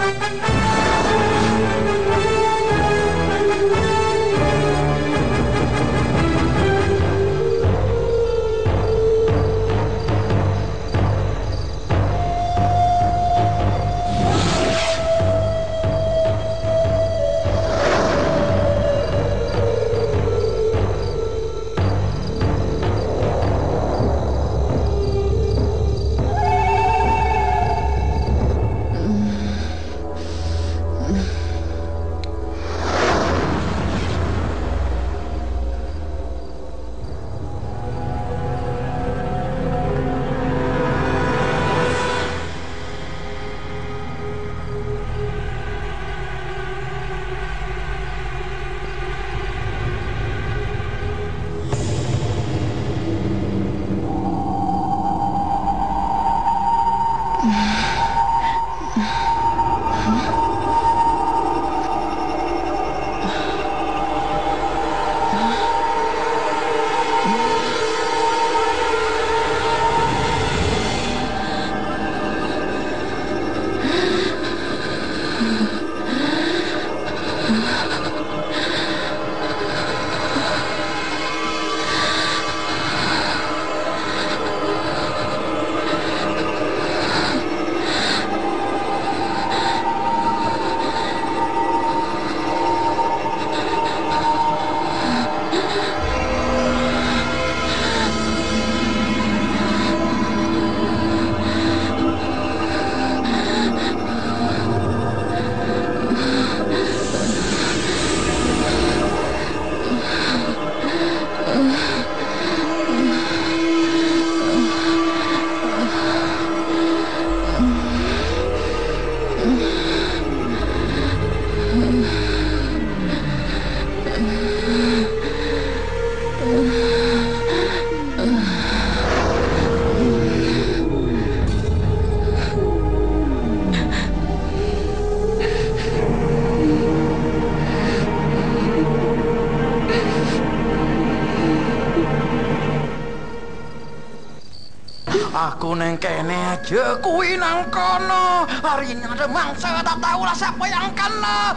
Aku neng kene aja kui nang kono. Hari ini ada mangsa tak tahulah siapa yang kena.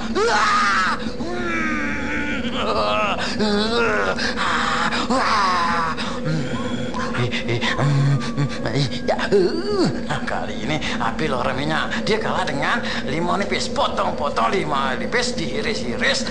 Kali ini api loh Raminya. Dia kalah dengan 5 nipis. Potong-potong 5 nipis, diiris-iris.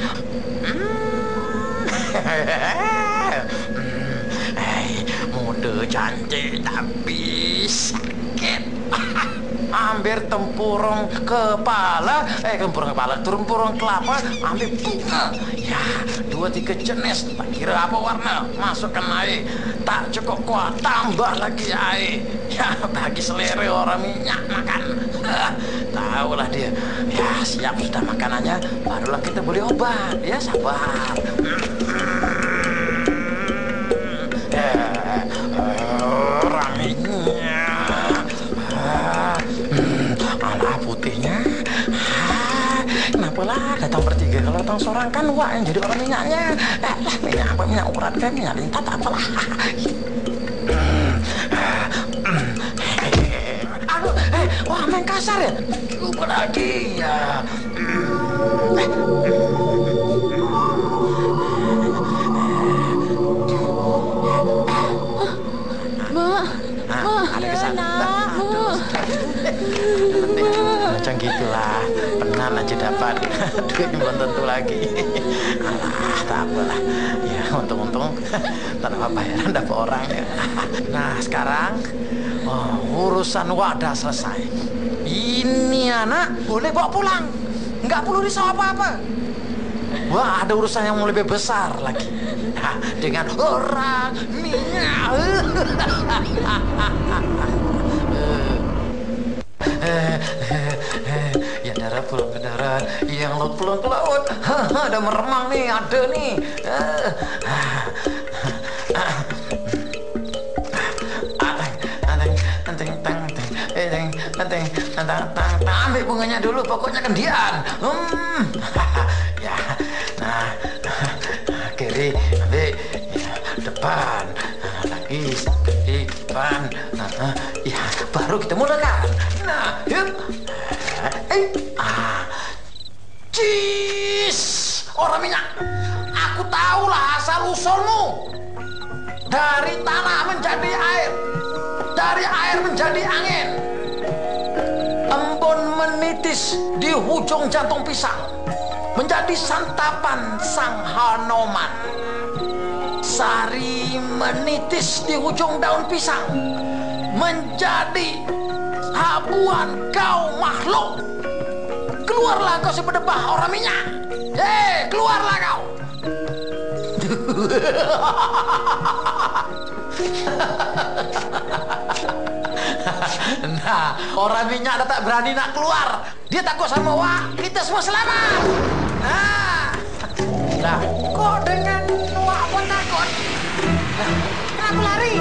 Muda cantik tapi sakit. Hampir tempurung kepala, tempurung kelapa, ambil bunga. Ya, 2-3 jenis, tak kira apa warna, masukkan air. Tak cukup kuat, tambah lagi air. Ya, bagi selera orang minyak makan. Tahulah dia. Ya, siap sudah makanannya, barulah kita boleh obat. Ya, sabar. Orang minyak. Alah putihnya. Kenapalah datang bertiga, kalau datang seorang kan wah yang jadi orang minyaknya. Minyak apa, minyak urat kan, minyak lintat apalah. Aduh, wah main kasar ya. Lupa lagi ya. Ada kesan. Macam gitulah, penan aja dapat. Duit belum tentu lagi. Alah, tak apalah. Ya, untung-untung tak dapat bayaran dapat orang ya. Nah, sekarang urusan wadah selesai. Ini anak boleh bawa pulang. Enggak perlu risau apa-apa. Wah, ada urusan yang lebih besar lagi. Nah, dengan orang minyak. Yang darat pulang ke darat, yang laut pulang ke laut. Ada meremang nih, ada nih. Ambil bunganya dulu, pokoknya kendian. Ya, nah, kiri, ambil, ya, depan, lagi, kiri, depan, ya, baru kita mulakan. Nah, yuk. Cis, orang minyak. Aku tahulah asal usulmu. Dari tanah menjadi air, dari air menjadi angin. Embun menitis di ujung jantung pisang, menjadi santapan sang Hanoman. Sari menitis di ujung daun pisang, menjadi habuan kau makhluk. Keluarlah kau si berdebah orang minyak. Keluarlah kau. Nah, orang minyak tak berani nak keluar. Dia takut sama wak, kita semua selamat. Nah, kok dengan wak pun takut? Kenapa lari?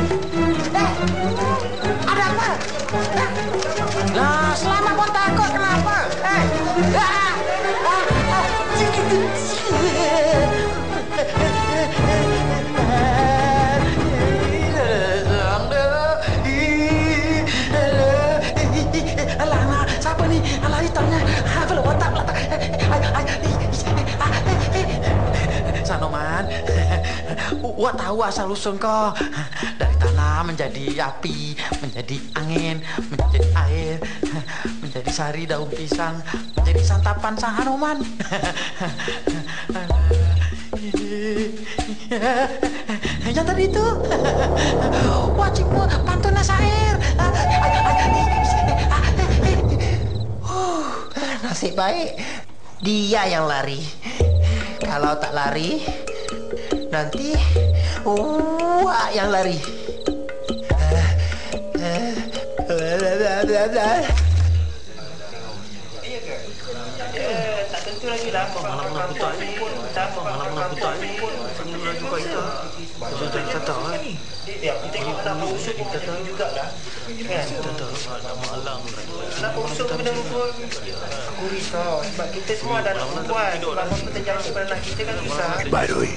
Ada apa? Nah, selama pun takut kenapa? Alah, siapa nih? Alah, hitamnya. Belum otak. Sanoman, Wak tahu asal usul kau. Dari tanah menjadi api, menjadi angin, menjadi air, menjadi sari daun pisang, menjadi santapan sang Hanoman. Yang tadi itu wajibmu pantun syair. Nasib baik dia yang lari. Kalau tak lari, nanti wak yang lari. Tak tentu lagi lah. Malam-malam putar ni. Malam-malam putar ni. Semula juga itu. Kita tahu kan. Kita tengok nak usut kita tahu jugalah. Kan? Kita tahu malam. Nak usut benda pun. Aku risau sebab kita semua ada anak perempuan. Kalau apa terjadi pada anak kita kan susah. Barui.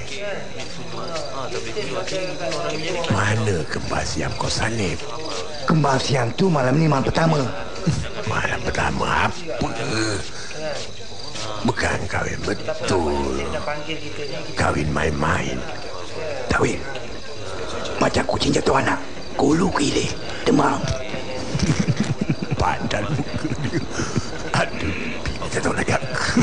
Mana kembar siam kau salib? Kembar siam tu malam ni malam pertama. Malam pertama apa? Bukan kahwin betul. Kahwin main-main. Kahwin. Macam kucing jatuh anak. Kulu kilih. Demam. Pandang muka dia. Aduh, kita tak nak aku.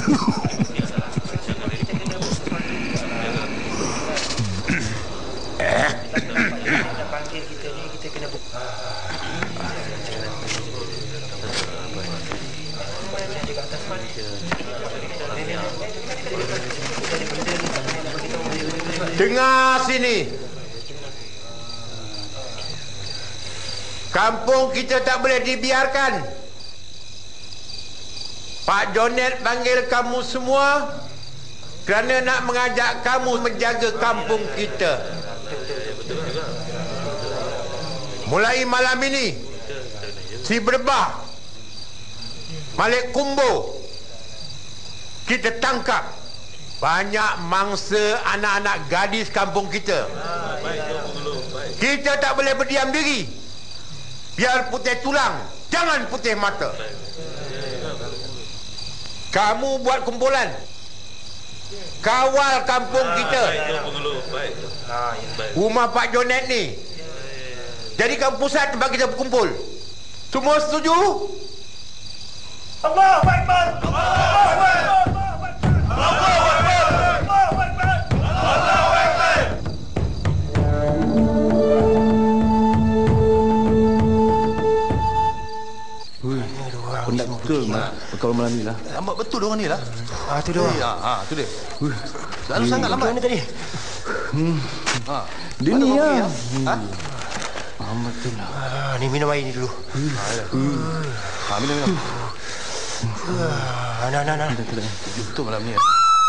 Dengar sini. Kampung kita tak boleh dibiarkan. Pak Jonet panggil kamu semua kerana nak mengajak kamu menjaga kampung kita. Mulai malam ini, si Berbah, Malik Kumbo, kita tangkap banyak mangsa anak-anak gadis kampung kita. Kita tak boleh berdiam diri. Biar putih tulang, jangan putih mata. Kamu buat kumpulan, kawal kampung kita. Rumah Pak Jonet ni jadikan pusat tempat kita berkumpul. Semua setuju? Allahu Akbar! Allahu Akbar! Allahu Akbar! Allahu Akbar! Allahu Akbar! Pendak betul kalau malam ni lah. Lambat betul diorang ni lah. Tu dia. Tu dia. Selalu sangat lambat ni tadi. Dia ni ya. Betul lah. Ni minum air ni dulu. Minum. Nah. Betul malam ni.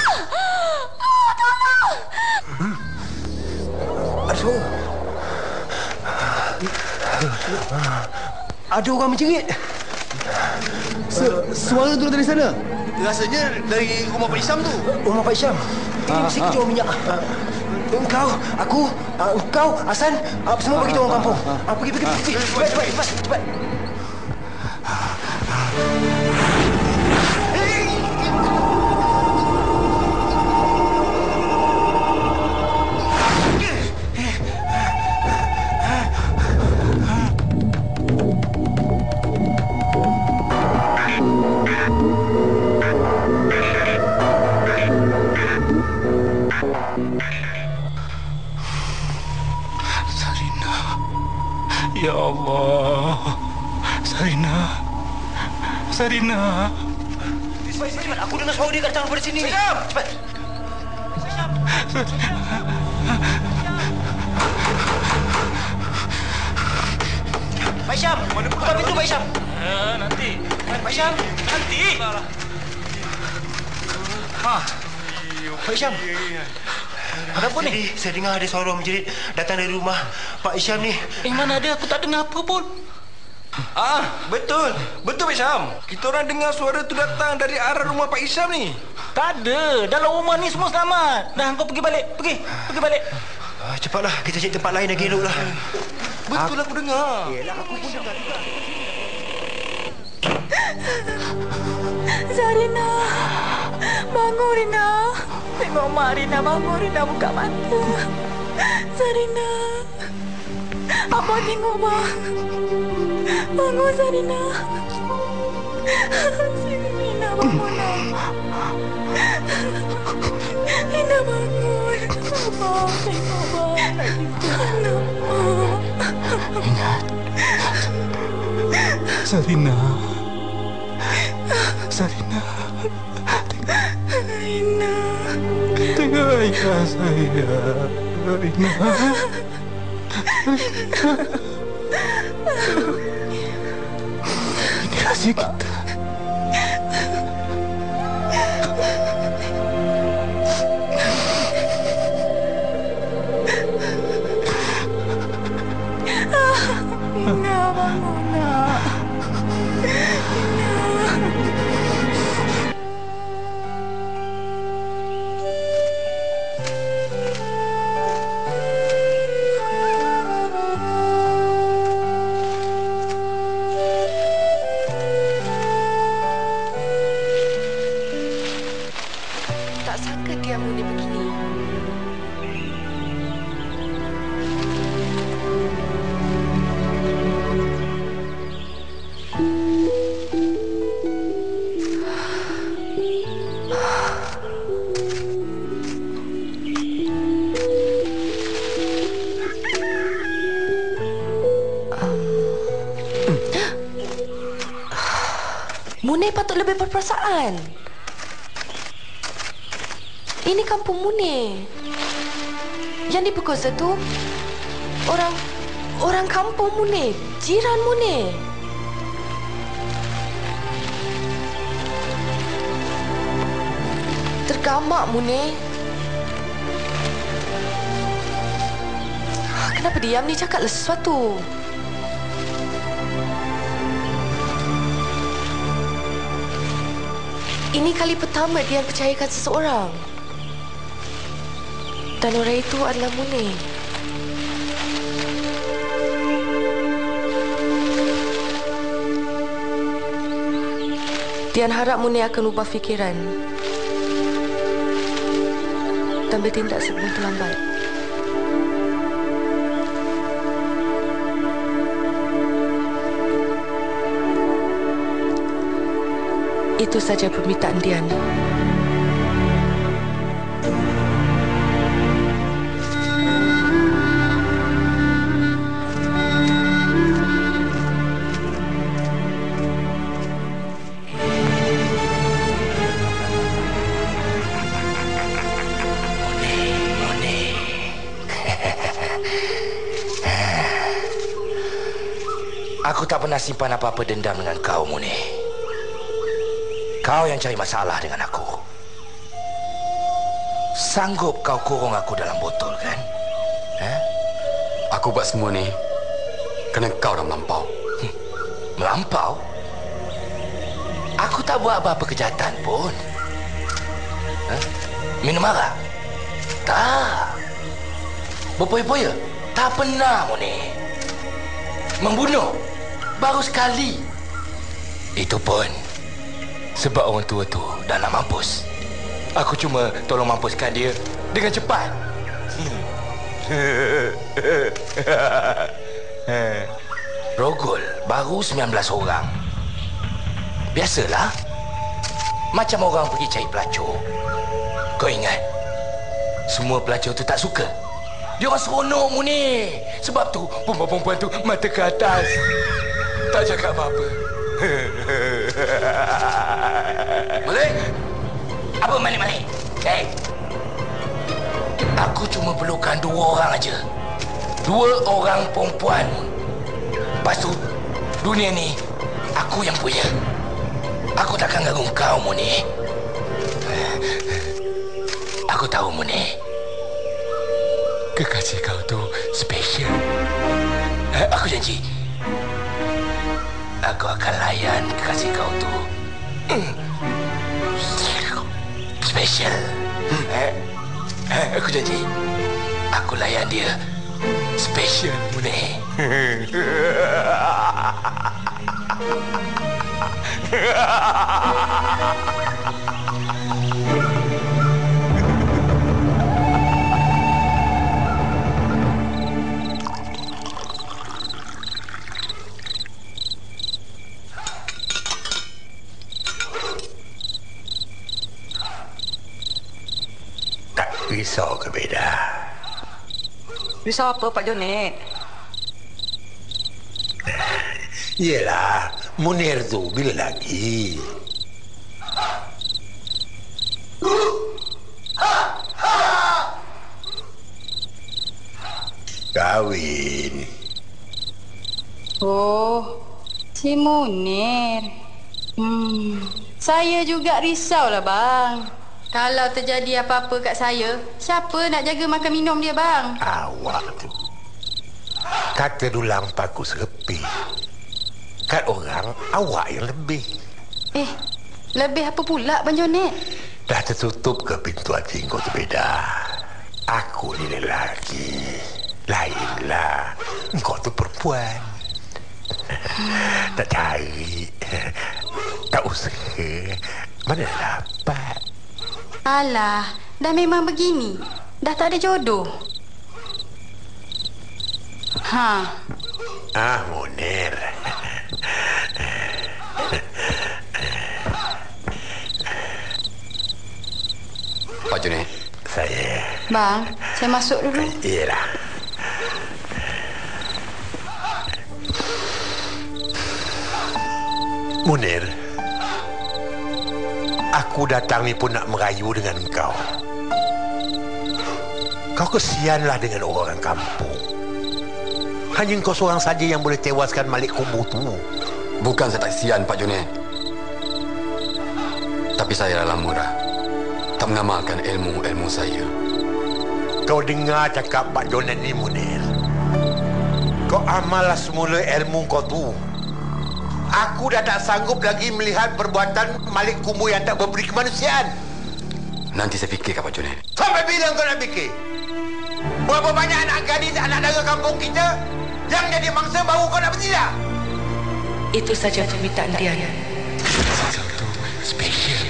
Aduh. Ada orang menjerit. Suara tu dari sana. Rasanya dari rumah Pak Isyam tu. Rumah Pak Isyam. Ini mesti jual minyak. Engkau, Hasan, semua bagi orang kampung. Pergi. Cepat. Ya Allah. Sarina. Cepat. Aku dengar suara dia kat datang daripada sini. Cepat. Pak Isyam, buka pintu Pak Isyam. Nanti. Pak Isyam, nanti. Pak Isyam. Kenapa ni? Saya dengar ada suara menjerit datang dari rumah Pak Isyam ni. Mana ada? Aku tak dengar apa pun. Betul Pak Isyam. Kita orang dengar suara tu datang dari arah rumah Pak Isyam ni. Tak ada. Dalam rumah ni semua selamat. Dah, kau pergi balik. Pergi balik. Cepatlah, kita cari tempat lain lagi eloklah. Betul aku dengar. Yelah, aku pun dengar juga. Zarina, bangun Rina. Tengok Mak Rina, bangun Rina, buka mata. Zarina, Abang tengok Mak. Bangun Zarina. Rina, bangun Rina, bangun. Abang tengok Mak. Ingat. Sarina. Rina. Tengok ayah saya. Rina. Ini rahsia kita. Rina, bangun nak. Tak sangka dia mula begini. Munir patut lebih berperasaan. Ini kampung Munir. Yang diperkosa tu orang kampung Munir, jiran Munir. Tergamak Munir. Kenapa diam ni? Cakaplah sesuatu. Ini kali pertama dia percayakan seseorang. Dan orang itu adalah Munir. Dian harap Munir akan ubah fikiran dan bertindak sebelum terlambat. Itu saja permintaan Dian. Aku tak pernah simpan apa-apa dendam dengan kau, Munir. Kau yang cari masalah dengan aku. Sanggup kau kurung aku dalam botol, kan? Aku buat semua ni kerana kau dah melampau. Melampau? Aku tak buat apa-apa kejahatan pun. Minum arak? Tak. Berpoya-poya? Tak pernah, Munir. Membunuh? Baru sekali. Itu pun sebab orang tua tu dah nak mampus. Aku cuma tolong mampuskan dia dengan cepat. Rogol baru 19 orang. Biasalah. Macam orang pergi cari pelacur. Kau ingat? Semua pelacur tu tak suka. Dia orang seronok, Munir. Sebab tu perempuan tu mata ke atas, tak cakap apa-apa. Malik? Apa Malik? Hey, aku cuma perlukan 2 orang aja. 2 orang perempuan. Lepas tu dunia ni aku yang punya. Aku takkan ganggu kau, Munir. Aku tahu, Munir, kekasih kau tu special. Aku janji aku akan layan kekasih kau tu special. Aku janji aku layan dia special, Munir. Risau ke beda? Risau apa, Pak Jonet? Yelah, Munir tu bila lagi? Kahwin. Oh, si Munir. Saya juga risaulah, bang. Kalau terjadi apa-apa kat saya, siapa nak jaga makan minum dia, bang? Awak tu kata dulang paku serepi. Kat orang, awak yang lebih. Lebih apa pula, Bang Jonet? Dah tertutup ke pintu hati kau tu beda? Aku ni lelaki. Lainlah. Kau tu perempuan. Tak cari, tak usaha, mana dapat. Alah, dah memang begini. Dah tak ada jodoh. Munir. Pak Jonet. Saya. Bang, saya masuk dulu. Iyalah. Munir, Aku datang ni pun nak merayu dengan kau. Kau kesianlah dengan orang kampung. Hanya kau seorang saja yang boleh tewaskan Malik Kubu tu. Bukan saya tak kesian, Pak Junaid. Tapi saya adalah murah. Tak mengamalkan ilmu-ilmu saya. Kau dengar cakap Pak Junaid ni, Munir. Kau amallah semula ilmu kau tu. Aku dah tak sanggup lagi melihat perbuatan Malik Kubu yang tak berberi kemanusiaan. Nanti saya fikirkan, Pak Junaid. Sampai bila kau nak fikir? Berapa banyak anak gadis, anak dara kampung kita yang jadi mangsa baru kau nak bertindak? Itu saja permintaan dia. Satu spesial.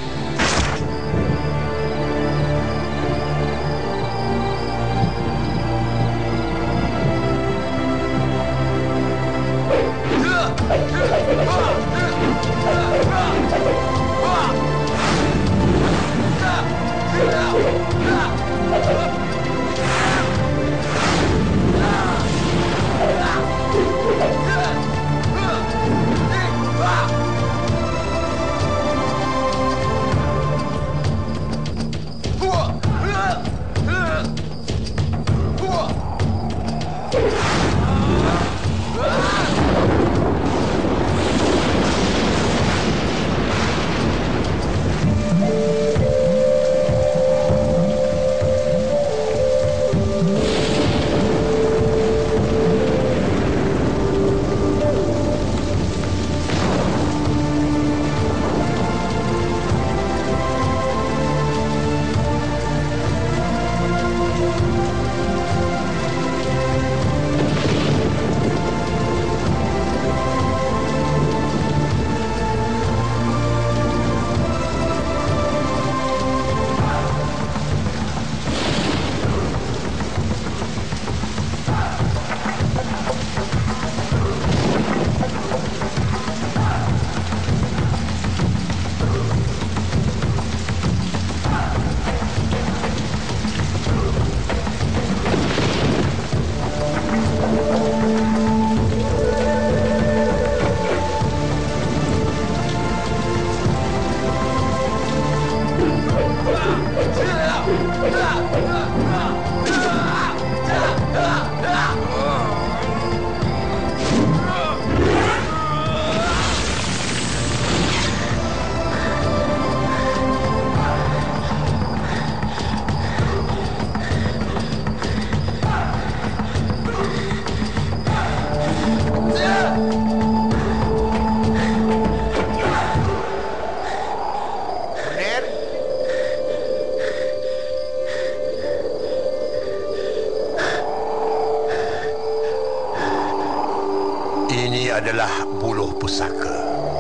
Adalah buluh pusaka.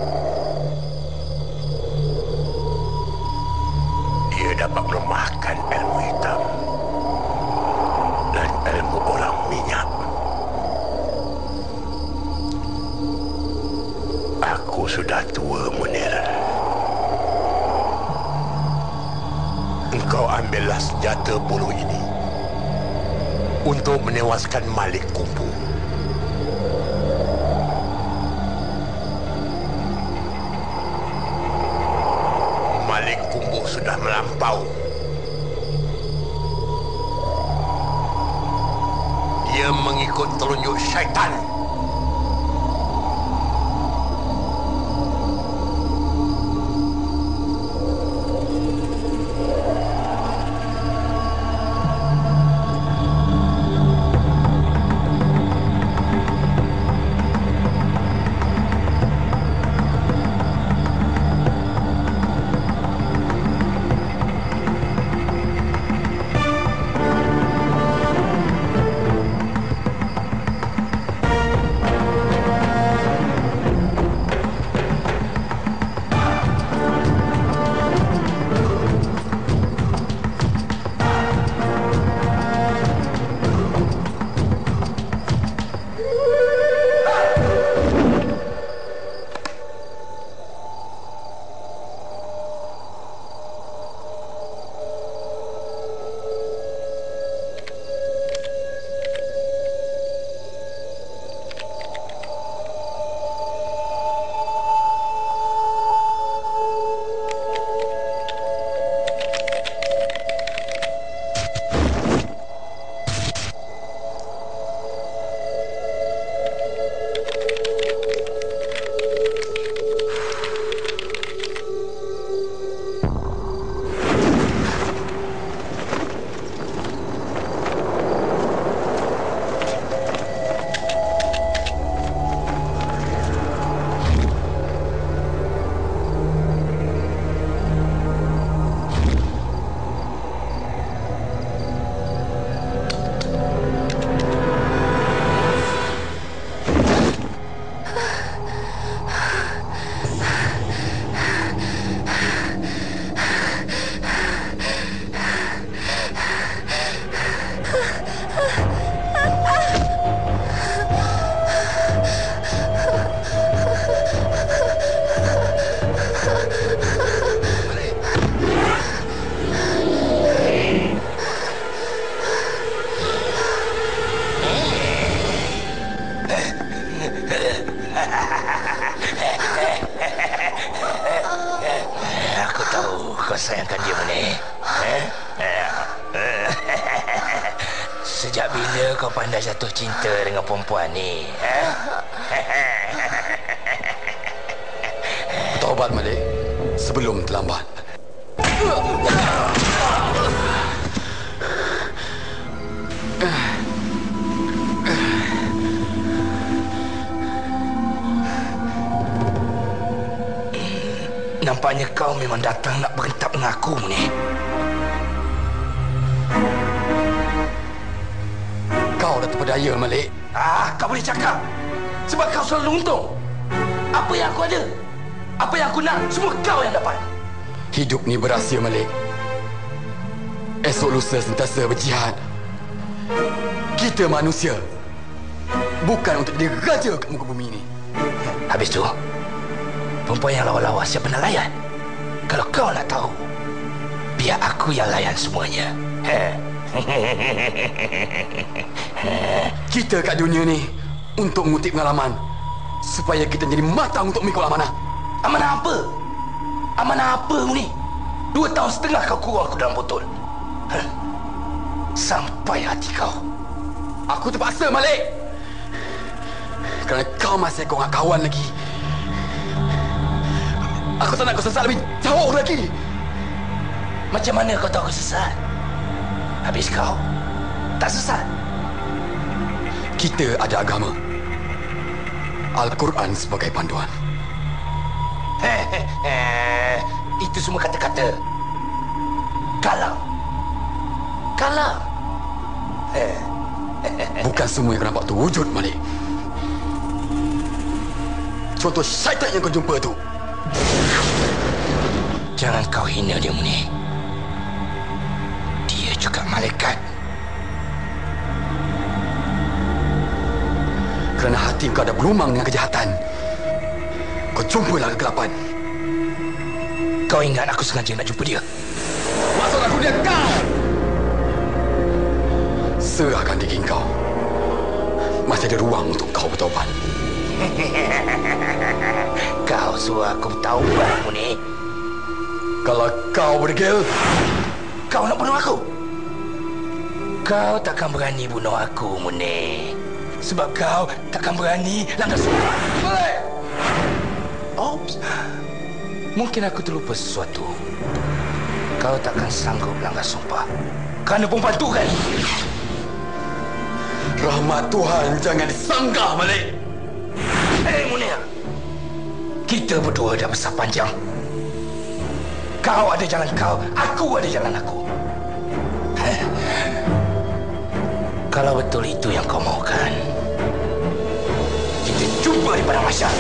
Dia dapat melemahkan ilmu hitam dan ilmu orang minyak. Aku sudah tua, Munir. Engkau ambillah senjata buluh ini untuk menewaskan Malik Kubu. Malik Kubu sudah melampau. Dia mengikut telunjuk syaitan. pandai jatuh cinta dengan perempuan ni? Bertaubat, Malik. Sebelum terlambat. Nampaknya kau memang datang nak berentap dengan aku ni. Kau dah terpedaya, Malik. Kau boleh cakap. Sebab kau selalu untung. Apa yang aku ada, apa yang aku nak, semua kau yang dapat. Hidup ni berahsia, Malik. Esok lusa sentiasa berjihad. Kita manusia bukan untuk jadi raja kat muka bumi ni. Habis tu, perempuan yang lawa-lawa siapa nak layan? Kalau kau nak tahu, biar aku yang layan semuanya. Kita kat dunia ni untuk mengutip pengalaman supaya kita jadi matang untuk mengikut amanah. Amanah apa? Amanah apa ni? 2 tahun setengah kau kurung aku dalam botol. Sampai hati kau. Aku terpaksa, Malik. Kerana kau masih kurang kawan lagi. Aku tak nak kau sesat lebih jauh lagi. Macam mana kau tahu aku sesat? Habis kau tak sesat. Kita ada agama. Al-Quran sebagai panduan. Itu semua kata-kata. Kalam. Bukan semua yang kau nampak tu wujud, Malik. Contoh syaitan yang kau jumpa tu. Jangan kau hina dia, Munir. Dia juga malaikat. Kerana hati kau ada berlumang dengan kejahatan, kau jumpalah kegelapan. Kau ingat aku sengaja nak jumpa dia? Maksud aku dia kau. Serahkan diri kau. Masih ada ruang untuk kau bertaubat. Kau suruh aku bertaubat, Munir. Kalau kau berdegil, kau nak bunuh aku? Kau takkan berani bunuh aku, Munir. Sebab kau takkan berani langgar sumpah. Boleh. Oops. Mungkin aku terlupa sesuatu. Kau takkan sanggup langgar sumpah. Kerana perempuan tu kan? Rahmat Tuhan jangan disanggah, Malik. Munir. Kita berdua dah besar panjang. Kau ada jalan kau, aku ada jalan aku. Kalau betul itu yang kau mahukan, kita jumpa di padang mahsyar.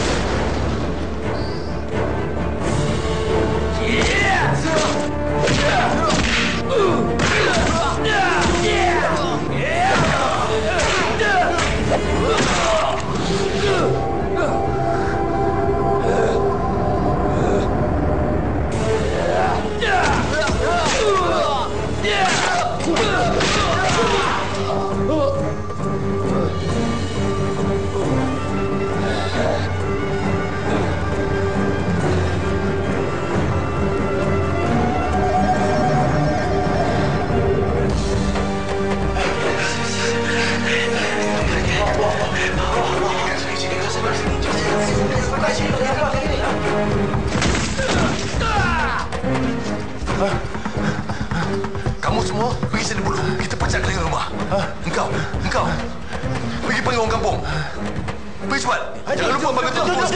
Kamu semua pergi sini dulu. Kita pecah keliling rumah. Engkau pergi panggil orang kampung. Pergi cepat. Jangan lupa panggil tuan polis.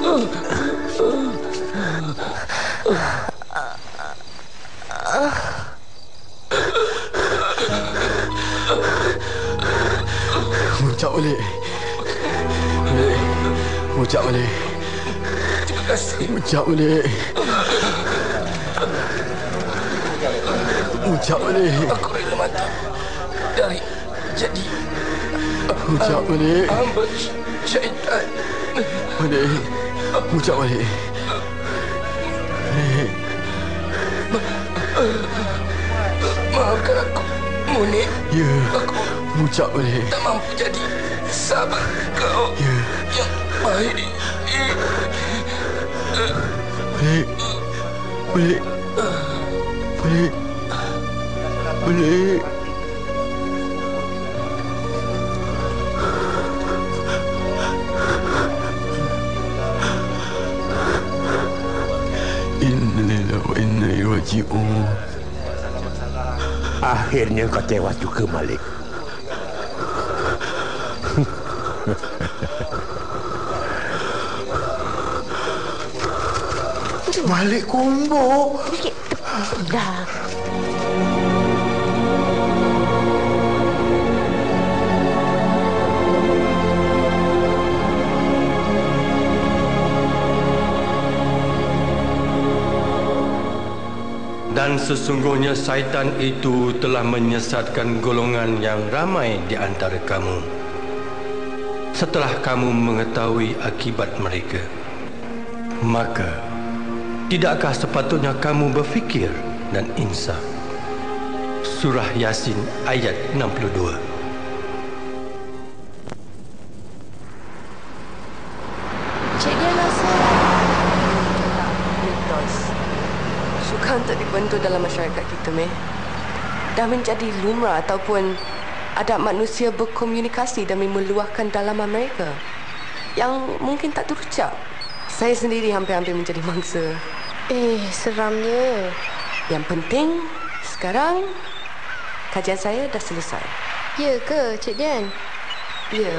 Muncak balik. Muncak balik. Terima kasih. Muncak balik. Muncak balik. Aku rela mati dari jadi Muncak balik. hamba syaitan. Balik. Muncak balik. Balik. Maafkan aku, Munir. Ya. Muncak balik. Tak mampu jadi sahabat kau yang baik. Balik. Balik. Balik. Balik. Innalillahi wa inna ilaihi raji'un. Akhirnya kau tewas juga, Malik. Malik Kumbo. Dah. Dan sesungguhnya syaitan itu telah menyesatkan golongan yang ramai di antara kamu. Setelah kamu mengetahui akibat mereka, maka tidakkah sepatutnya kamu berfikir dan insaf? Surah Yasin ayat 62. Cik Dian rasa mitos suka untuk dibentuk dalam masyarakat kita, Meh. Dah menjadi lumrah ataupun adab manusia berkomunikasi demi meluahkan dalaman mereka yang mungkin tak terucap. Saya sendiri hampir-hampir menjadi mangsa. Seramnya. Yang penting sekarang kajian saya dah selesai. Ya ke, Cik Dian? Ya.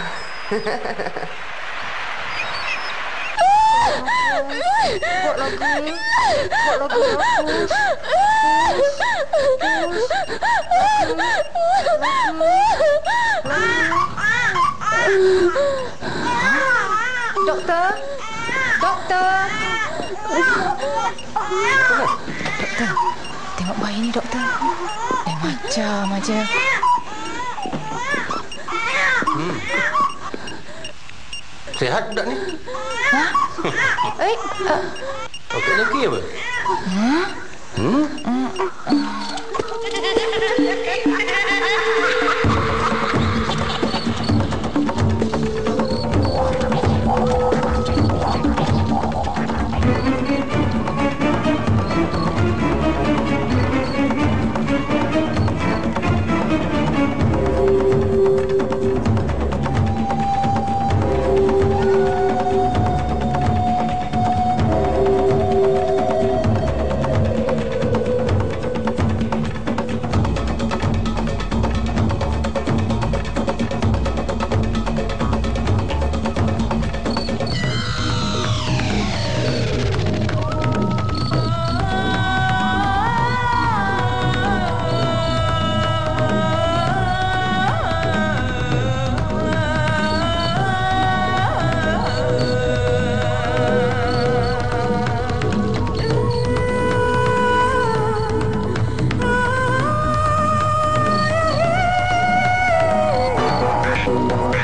Buat lagu. Buat lagu bagus. Doktor? Doktor? Doktor, tengok bayi ni, doktor. Macam aja. Sihat budak ni? Hah? Okey lagi apa?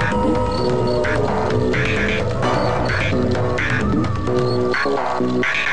Thank you.